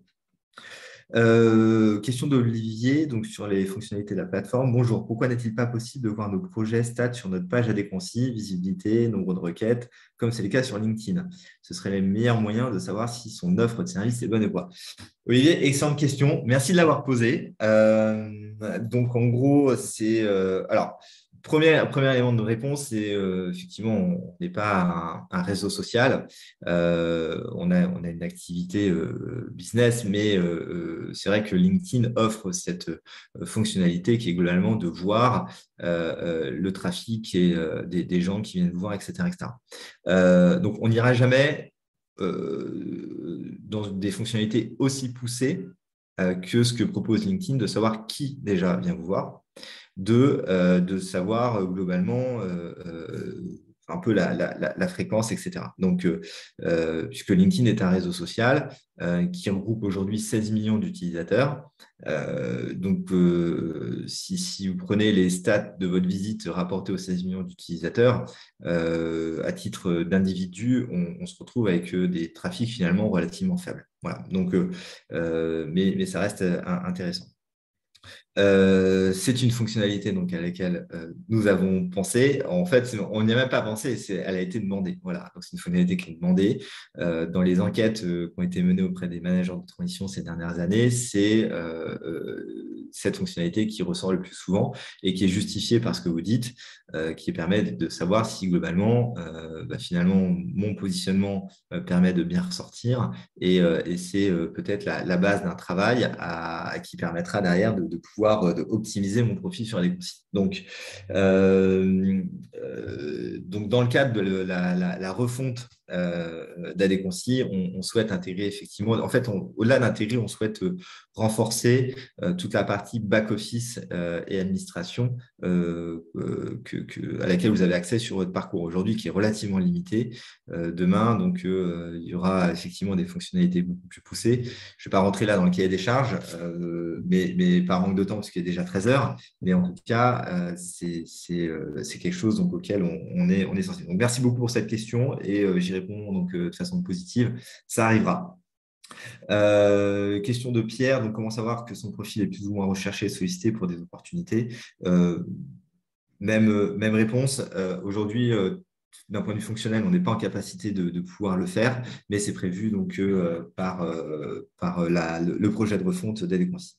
Euh, question d'Olivier, donc sur les fonctionnalités de la plateforme. Bonjour, pourquoi n'est-il pas possible de voir nos projets stats sur notre page Adéquancy, visibilité, nombre de requêtes, comme c'est le cas sur LinkedIn? Ce serait le meilleur moyen de savoir si son offre de service est bonne ou pas. Olivier, excellente question. Merci de l'avoir posée. Euh, donc, en gros, c'est… euh, alors, premier, premier élément de réponse, c'est euh, effectivement, on n'est pas un, un réseau social. Euh, on a, on a une activité euh, business, mais euh, euh, c'est vrai que LinkedIn offre cette euh, fonctionnalité qui est globalement de voir euh, euh, le trafic et euh, des, des gens qui viennent vous voir, et cetera, et cetera. Euh, donc, on n'ira jamais euh, dans des fonctionnalités aussi poussées euh, que ce que propose LinkedIn, de savoir qui déjà vient vous voir, de, euh, de savoir euh, globalement euh, euh, un peu la, la, la, fréquence, et cetera. Donc, euh, euh, puisque LinkedIn est un réseau social euh, qui regroupe aujourd'hui seize millions d'utilisateurs. Euh, donc, euh, si, si vous prenez les stats de votre visite rapportées aux seize millions d'utilisateurs, euh, à titre d'individu, on, on, se retrouve avec euh, des trafics finalement relativement faibles. Voilà. Donc, euh, mais, mais ça reste euh, intéressant. Euh, c'est une fonctionnalité donc, à laquelle euh, nous avons pensé. En fait, on n'y a même pas pensé, elle a été demandée. Voilà. Donc, c'est une fonctionnalité qui est demandée. Euh, dans les enquêtes euh, qui ont été menées auprès des managers de transition ces dernières années, c'est euh, euh, cette fonctionnalité qui ressort le plus souvent et qui est justifiée par ce que vous dites, euh, qui permet de savoir si globalement, euh, bah, finalement, mon positionnement euh, permet de bien ressortir. Et, euh, et c'est euh, peut-être la, la base d'un travail à, à qui permettra derrière de, de pouvoir euh, de optimiser mon profil sur les consignes. Donc, euh, euh, donc, dans le cadre de la, la, la refonte euh, d'Adéquancy, on, on souhaite intégrer effectivement, en fait, on, au-delà d'intégrer, on souhaite euh, renforcer euh, toute la partie back-office euh, et administration euh, euh, que, que, à laquelle vous avez accès sur votre parcours aujourd'hui, qui est relativement limité. Euh, demain, donc, euh, il y aura effectivement des fonctionnalités beaucoup plus poussées. Je ne vais pas rentrer là dans le cahier des charges, euh, mais, mais par manque de temps, parce qu'il est déjà treize heures. Mais en tout cas, euh, c'est euh, quelque chose donc, auquel on, on, est, on est sensible. Donc, merci beaucoup pour cette question et euh, j'y réponds donc, euh, de façon positive. Ça arrivera. Euh, question de Pierre, donc comment savoir que son profil est plus ou moins recherché et sollicité pour des opportunités? euh, même, même réponse. Euh, Aujourd'hui, euh, d'un point de vue fonctionnel, on n'est pas en capacité de, de pouvoir le faire, mais c'est prévu donc euh, par, euh, par la, le, le projet de refonte d'Adéquancy.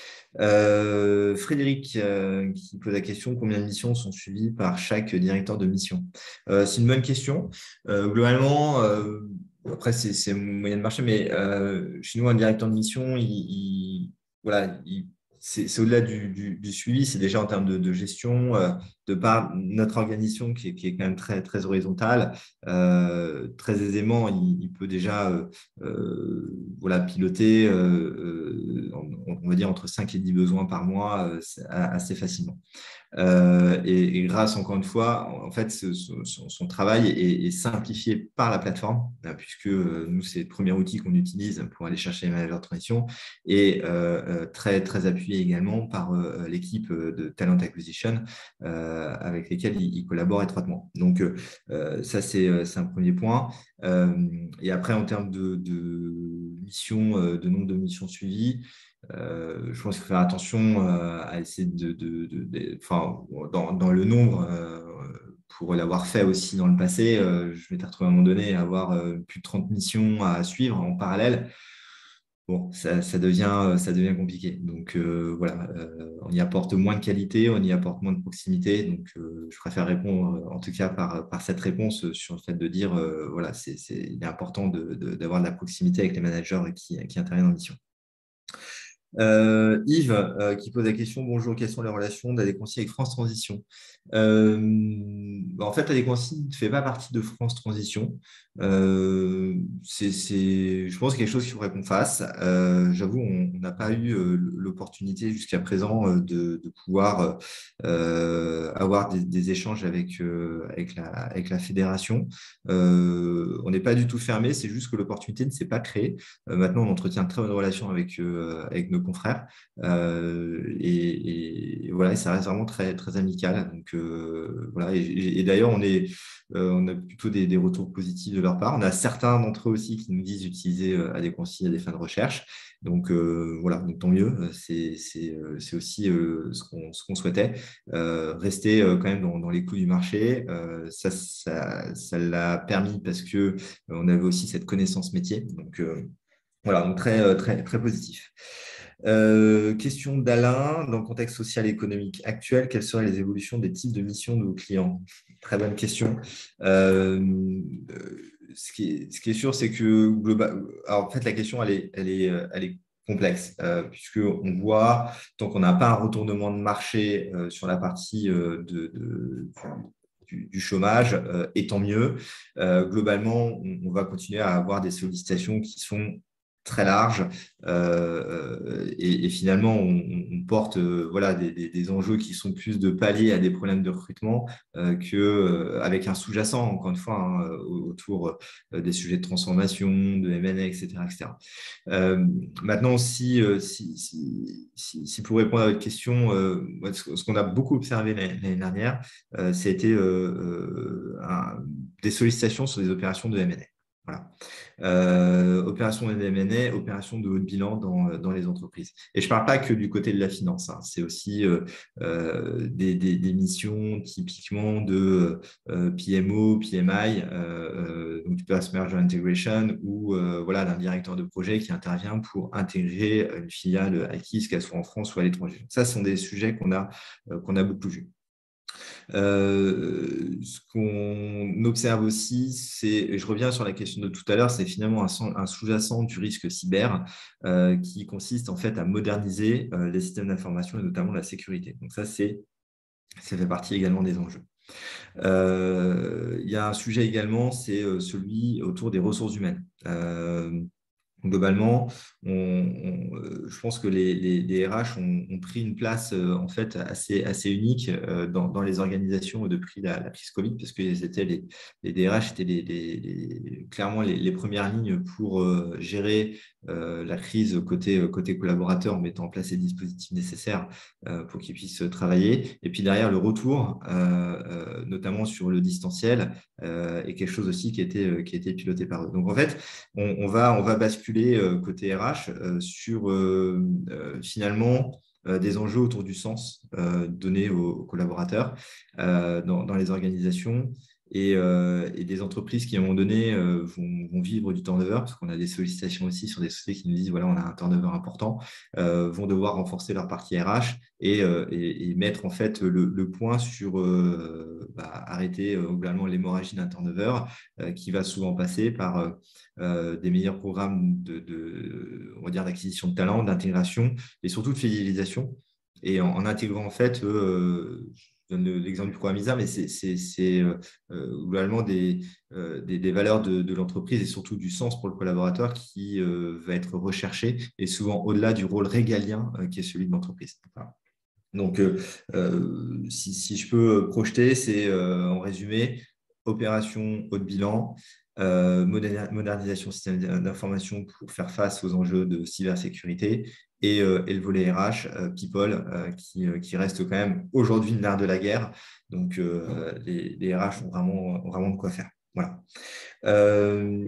Euh, Frédéric euh, qui pose la question, combien de missions sont suivies par chaque directeur de mission? euh, C'est une bonne question. Euh, globalement, euh, après c'est moyen de marché, mais euh, chez nous, un directeur de mission, il, il, voilà, il c'est c'est au-delà du, du- du suivi, c'est déjà en termes de, de gestion, euh, de par notre organisation qui est, qui est quand même très, très horizontale, euh, très aisément, il, il peut déjà euh, euh, voilà, piloter, euh, euh, on, on va dire, entre cinq et dix besoins par mois euh, c'est assez facilement. Euh, et, et grâce, encore une fois, en fait, ce- ce- son, son travail est, est simplifié par la plateforme, euh, puisque euh, nous, c'est le premier outil qu'on utilise pour aller chercher les managers de transition, et euh, euh, très, très appuyé également par euh, l'équipe de Talent Acquisition, euh, avec lesquels il, il collabore étroitement. Donc, euh, euh, ça, c'est euh, c'est un premier point. Euh, et après, en termes de, de missions, euh, de nombre de missions suivies, euh, je pense qu'il faut faire attention euh, à essayer de, de, de, de- enfin, dans, dans le nombre, euh, pour l'avoir fait aussi dans le passé, euh, je m'étais retrouvé à un moment donné à avoir euh, plus de trente missions à suivre en parallèle. Bon, ça, ça devient, ça devient compliqué. Donc euh, voilà, euh, on y apporte moins de qualité, on y apporte moins de proximité. Donc euh, je préfère répondre, euh, en tout cas par, par cette réponse, euh, sur le fait de dire, euh, voilà, c'est, c'est, il est important de, de, d'avoir de la proximité avec les managers qui, qui interviennent en mission. Euh, Yves, euh, qui pose la question, bonjour, quelles sont les relations d'Adéquancy avec France Transition? Euh, bah, En fait, Adéquancy ne fait pas partie de France Transition. Euh, c'est, c'est, je pense, quelque chose qu'il faudrait qu'on fasse. Euh, j'avoue, on on n'a pas eu euh, l'opportunité jusqu'à présent euh, de, de pouvoir euh, avoir des, des échanges avec, euh, avec la, avec la fédération. Euh, on n'est pas du tout fermé, c'est juste que l'opportunité ne s'est pas créée. Euh, maintenant, on entretient de très bonnes relations avec, euh, avec nos confrères. Euh, et, et voilà, et ça reste vraiment très, très amical. Donc, euh, voilà. Et, et d'ailleurs, on, est, euh, on a plutôt des, des retours positifs de leur part. On a certains d'entre eux aussi qui nous disent d'utiliser euh, à des consignes, à des fins de recherche. Donc, euh, voilà, donc tant mieux. C'est c'est, euh, c'est aussi euh, ce qu'on ce qu'on souhaitait. Euh, rester euh, quand même dans, dans les coûts du marché. Euh, ça, ça, ça l'a permis parce que euh, on avait aussi cette connaissance métier. Donc, euh, voilà, donc très, euh, très, très positif. Euh, question d'Alain, dans le contexte social et économique actuel, quelles seraient les évolutions des types de missions de vos clients? Très bonne question. Euh, euh, ce qui est, ce qui est sûr, c'est que global, alors, en fait, la question, elle est, elle est, euh, elle est complexe, euh, puisqu'on voit, tant qu'on n'a pas un retournement de marché euh, sur la partie euh, de, de- du, du chômage, euh, et tant mieux. Euh, globalement, on, on va continuer à avoir des sollicitations qui sont très larges, euh, et, et finalement, on, on porte euh, voilà, des, des- des enjeux qui sont plus de pallier à des problèmes de recrutement euh, que, euh, avec un sous-jacent, encore une fois, hein, autour euh, des sujets de transformation, de M and A, et cetera, et cetera. Euh, maintenant, si, euh, si, si, si, si pour répondre à votre question, euh, moi, ce ce qu'on a beaucoup observé l'année l'année dernière, euh, c'était euh, euh, un- des sollicitations sur des opérations de M and A. Voilà. Euh, opération de M and A, opération de haut de bilan dans, dans les entreprises. Et je ne parle pas que du côté de la finance, hein. C'est aussi euh, euh, des, des, des missions typiquement de euh, P M O, P M I, euh, euh, donc Post Merger Integration, ou euh, voilà, d'un directeur de projet qui intervient pour intégrer une filiale acquise, qu'elle soit en France ou à l'étranger. Ça, ce sont des sujets qu'on a, euh, qu'on a beaucoup vus. Euh, ce qu'on observe aussi, c'est, et je reviens sur la question de tout à l'heure, c'est finalement un, un sous-jacent du risque cyber euh, qui consiste en fait à moderniser euh, les systèmes d'information et notamment la sécurité. Donc ça, c'est, ça fait partie également des enjeux. Euh, il y a un sujet également, c'est euh, celui autour des ressources humaines. Euh, Globalement, on, on, euh, je pense que les, les, les R H ont, ont pris une place euh, en fait assez, assez unique euh, dans, dans les organisations depuis la, la crise Covid, parce que les, étaient les, les D R H étaient les, les, les, clairement les, les premières lignes pour euh, gérer euh, la crise côté, côté collaborateur en mettant en place les dispositifs nécessaires euh, pour qu'ils puissent travailler. Et puis derrière, le retour, euh, euh, notamment sur le distanciel, euh, est quelque chose aussi qui a été, qui a été piloté par eux. Donc en fait, on, on va, on va basculer euh, côté R H euh, sur euh, euh, finalement euh, des enjeux autour du sens euh, donné aux, aux collaborateurs euh, dans, dans les organisations. et, euh, et des entreprises qui, à un moment donné, euh, vont, vont vivre du turnover, parce qu'on a des sollicitations aussi sur des sociétés qui nous disent, voilà, on a un turnover important, euh, vont devoir renforcer leur partie R H et, euh, et, et mettre en fait le, le point sur euh, bah, arrêter euh, globalement l'hémorragie d'un turnover euh, qui va souvent passer par euh, euh, des meilleurs programmes de, de, on va dire, d'acquisition de talent, d'intégration et surtout de fidélisation. Et en, en intégrant en fait, euh, je donne l'exemple du programme I S A, mais c'est euh, euh, globalement des, euh, des, des, valeurs de, de l'entreprise et surtout du sens pour le collaborateur qui euh, va être recherché et souvent au-delà du rôle régalien euh, qui est celui de l'entreprise. Voilà. Donc, euh, euh, si, si, je peux projeter, c'est euh, en résumé, opération haut de bilan, euh, modernisation système d'information pour faire face aux enjeux de cybersécurité et, euh, et le volet R H, euh, People, euh, qui, euh, qui reste quand même aujourd'hui le nerf de la guerre. Donc, euh, les, les R H ont vraiment, ont vraiment de quoi faire. Voilà. Euh,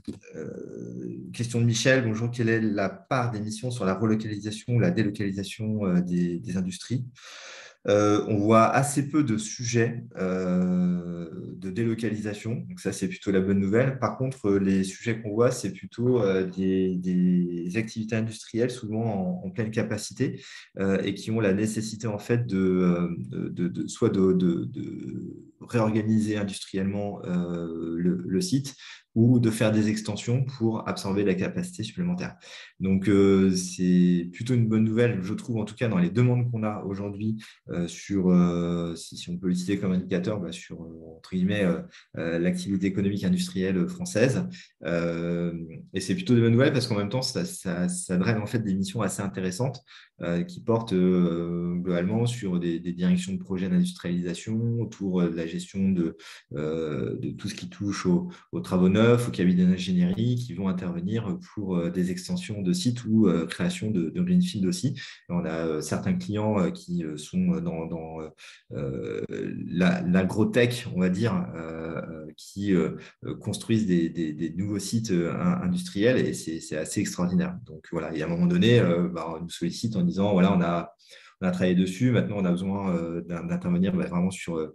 euh, question de Michel, bonjour, quelle est la part des missions sur la relocalisation ou la délocalisation euh, des, des industries? Euh, on voit assez peu de sujets euh, de délocalisation, donc ça c'est plutôt la bonne nouvelle. Par contre, les sujets qu'on voit, c'est plutôt euh, des, des activités industrielles souvent en, en pleine capacité euh, et qui ont la nécessité en fait de, de, de, de soit de, de, de réorganiser industriellement euh, le, le site ou de faire des extensions pour absorber la capacité supplémentaire. Donc, euh, c'est plutôt une bonne nouvelle, je trouve, en tout cas, dans les demandes qu'on a aujourd'hui euh, sur, euh, si, si on peut l'utiliser comme indicateur, bah, sur, euh, entre guillemets, euh, euh, l'activité économique industrielle française. Euh, et c'est plutôt de bonnes nouvelles parce qu'en même temps, ça, ça, ça draine en fait des missions assez intéressantes euh, qui portent euh, globalement sur des, des directions de projets d'industrialisation, autour de la gestion de, euh, de tout ce qui touche aux, aux travaux neufs, aux cabinets d'ingénierie qui vont intervenir pour euh, des extensions de sites ou euh, création de, de greenfield aussi. On a euh, certains clients euh, qui euh, sont dans, dans euh, l'agrotech, on va dire, euh, qui euh, construisent des, des, des nouveaux sites euh, industriels et c'est assez extraordinaire. Donc voilà, et à un moment donné, euh, bah, on nous sollicite en disant, voilà, on a on a travaillé dessus. Maintenant, on a besoin euh, d'intervenir bah, vraiment sur euh,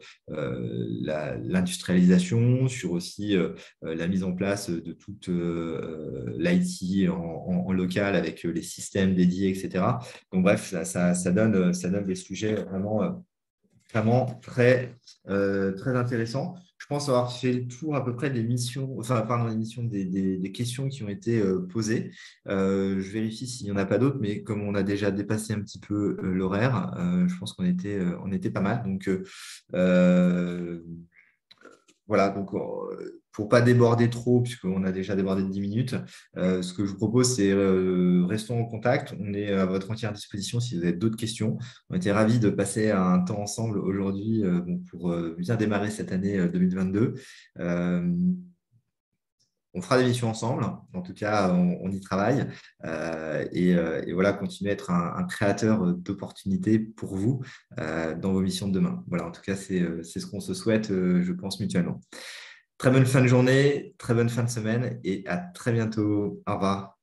l'industrialisation, sur aussi euh, la mise en place de toute euh, l'I T en, en, en local avec les systèmes dédiés, et cetera. Donc, bref, ça, ça, ça, donne, ça donne des sujets vraiment, euh, vraiment très, euh, très intéressants. Je pense avoir fait le tour à peu près des missions, enfin, pardon, des missions, des, des, des questions qui ont été euh, posées. Euh, je vérifie s'il n'y en a pas d'autres, mais comme on a déjà dépassé un petit peu euh, l'horaire, euh, je pense qu'on était, euh, on était pas mal. Donc, euh, voilà, donc euh, pour ne pas déborder trop, puisqu'on a déjà débordé de dix minutes, euh, ce que je vous propose, c'est euh, restons en contact. On est à votre entière disposition si vous avez d'autres questions. On était ravis de passer un temps ensemble aujourd'hui euh, bon, pour euh, bien démarrer cette année euh, deux mille vingt-deux. Euh, on fera des missions ensemble, en tout cas, on, on y travaille. Euh, et, euh, et voilà, continuer à être un, un créateur d'opportunités pour vous euh, dans vos missions de demain. Voilà, en tout cas, c'est euh, c'est ce qu'on se souhaite, euh, je pense, mutuellement. Très bonne fin de journée, très bonne fin de semaine et à très bientôt. Au revoir.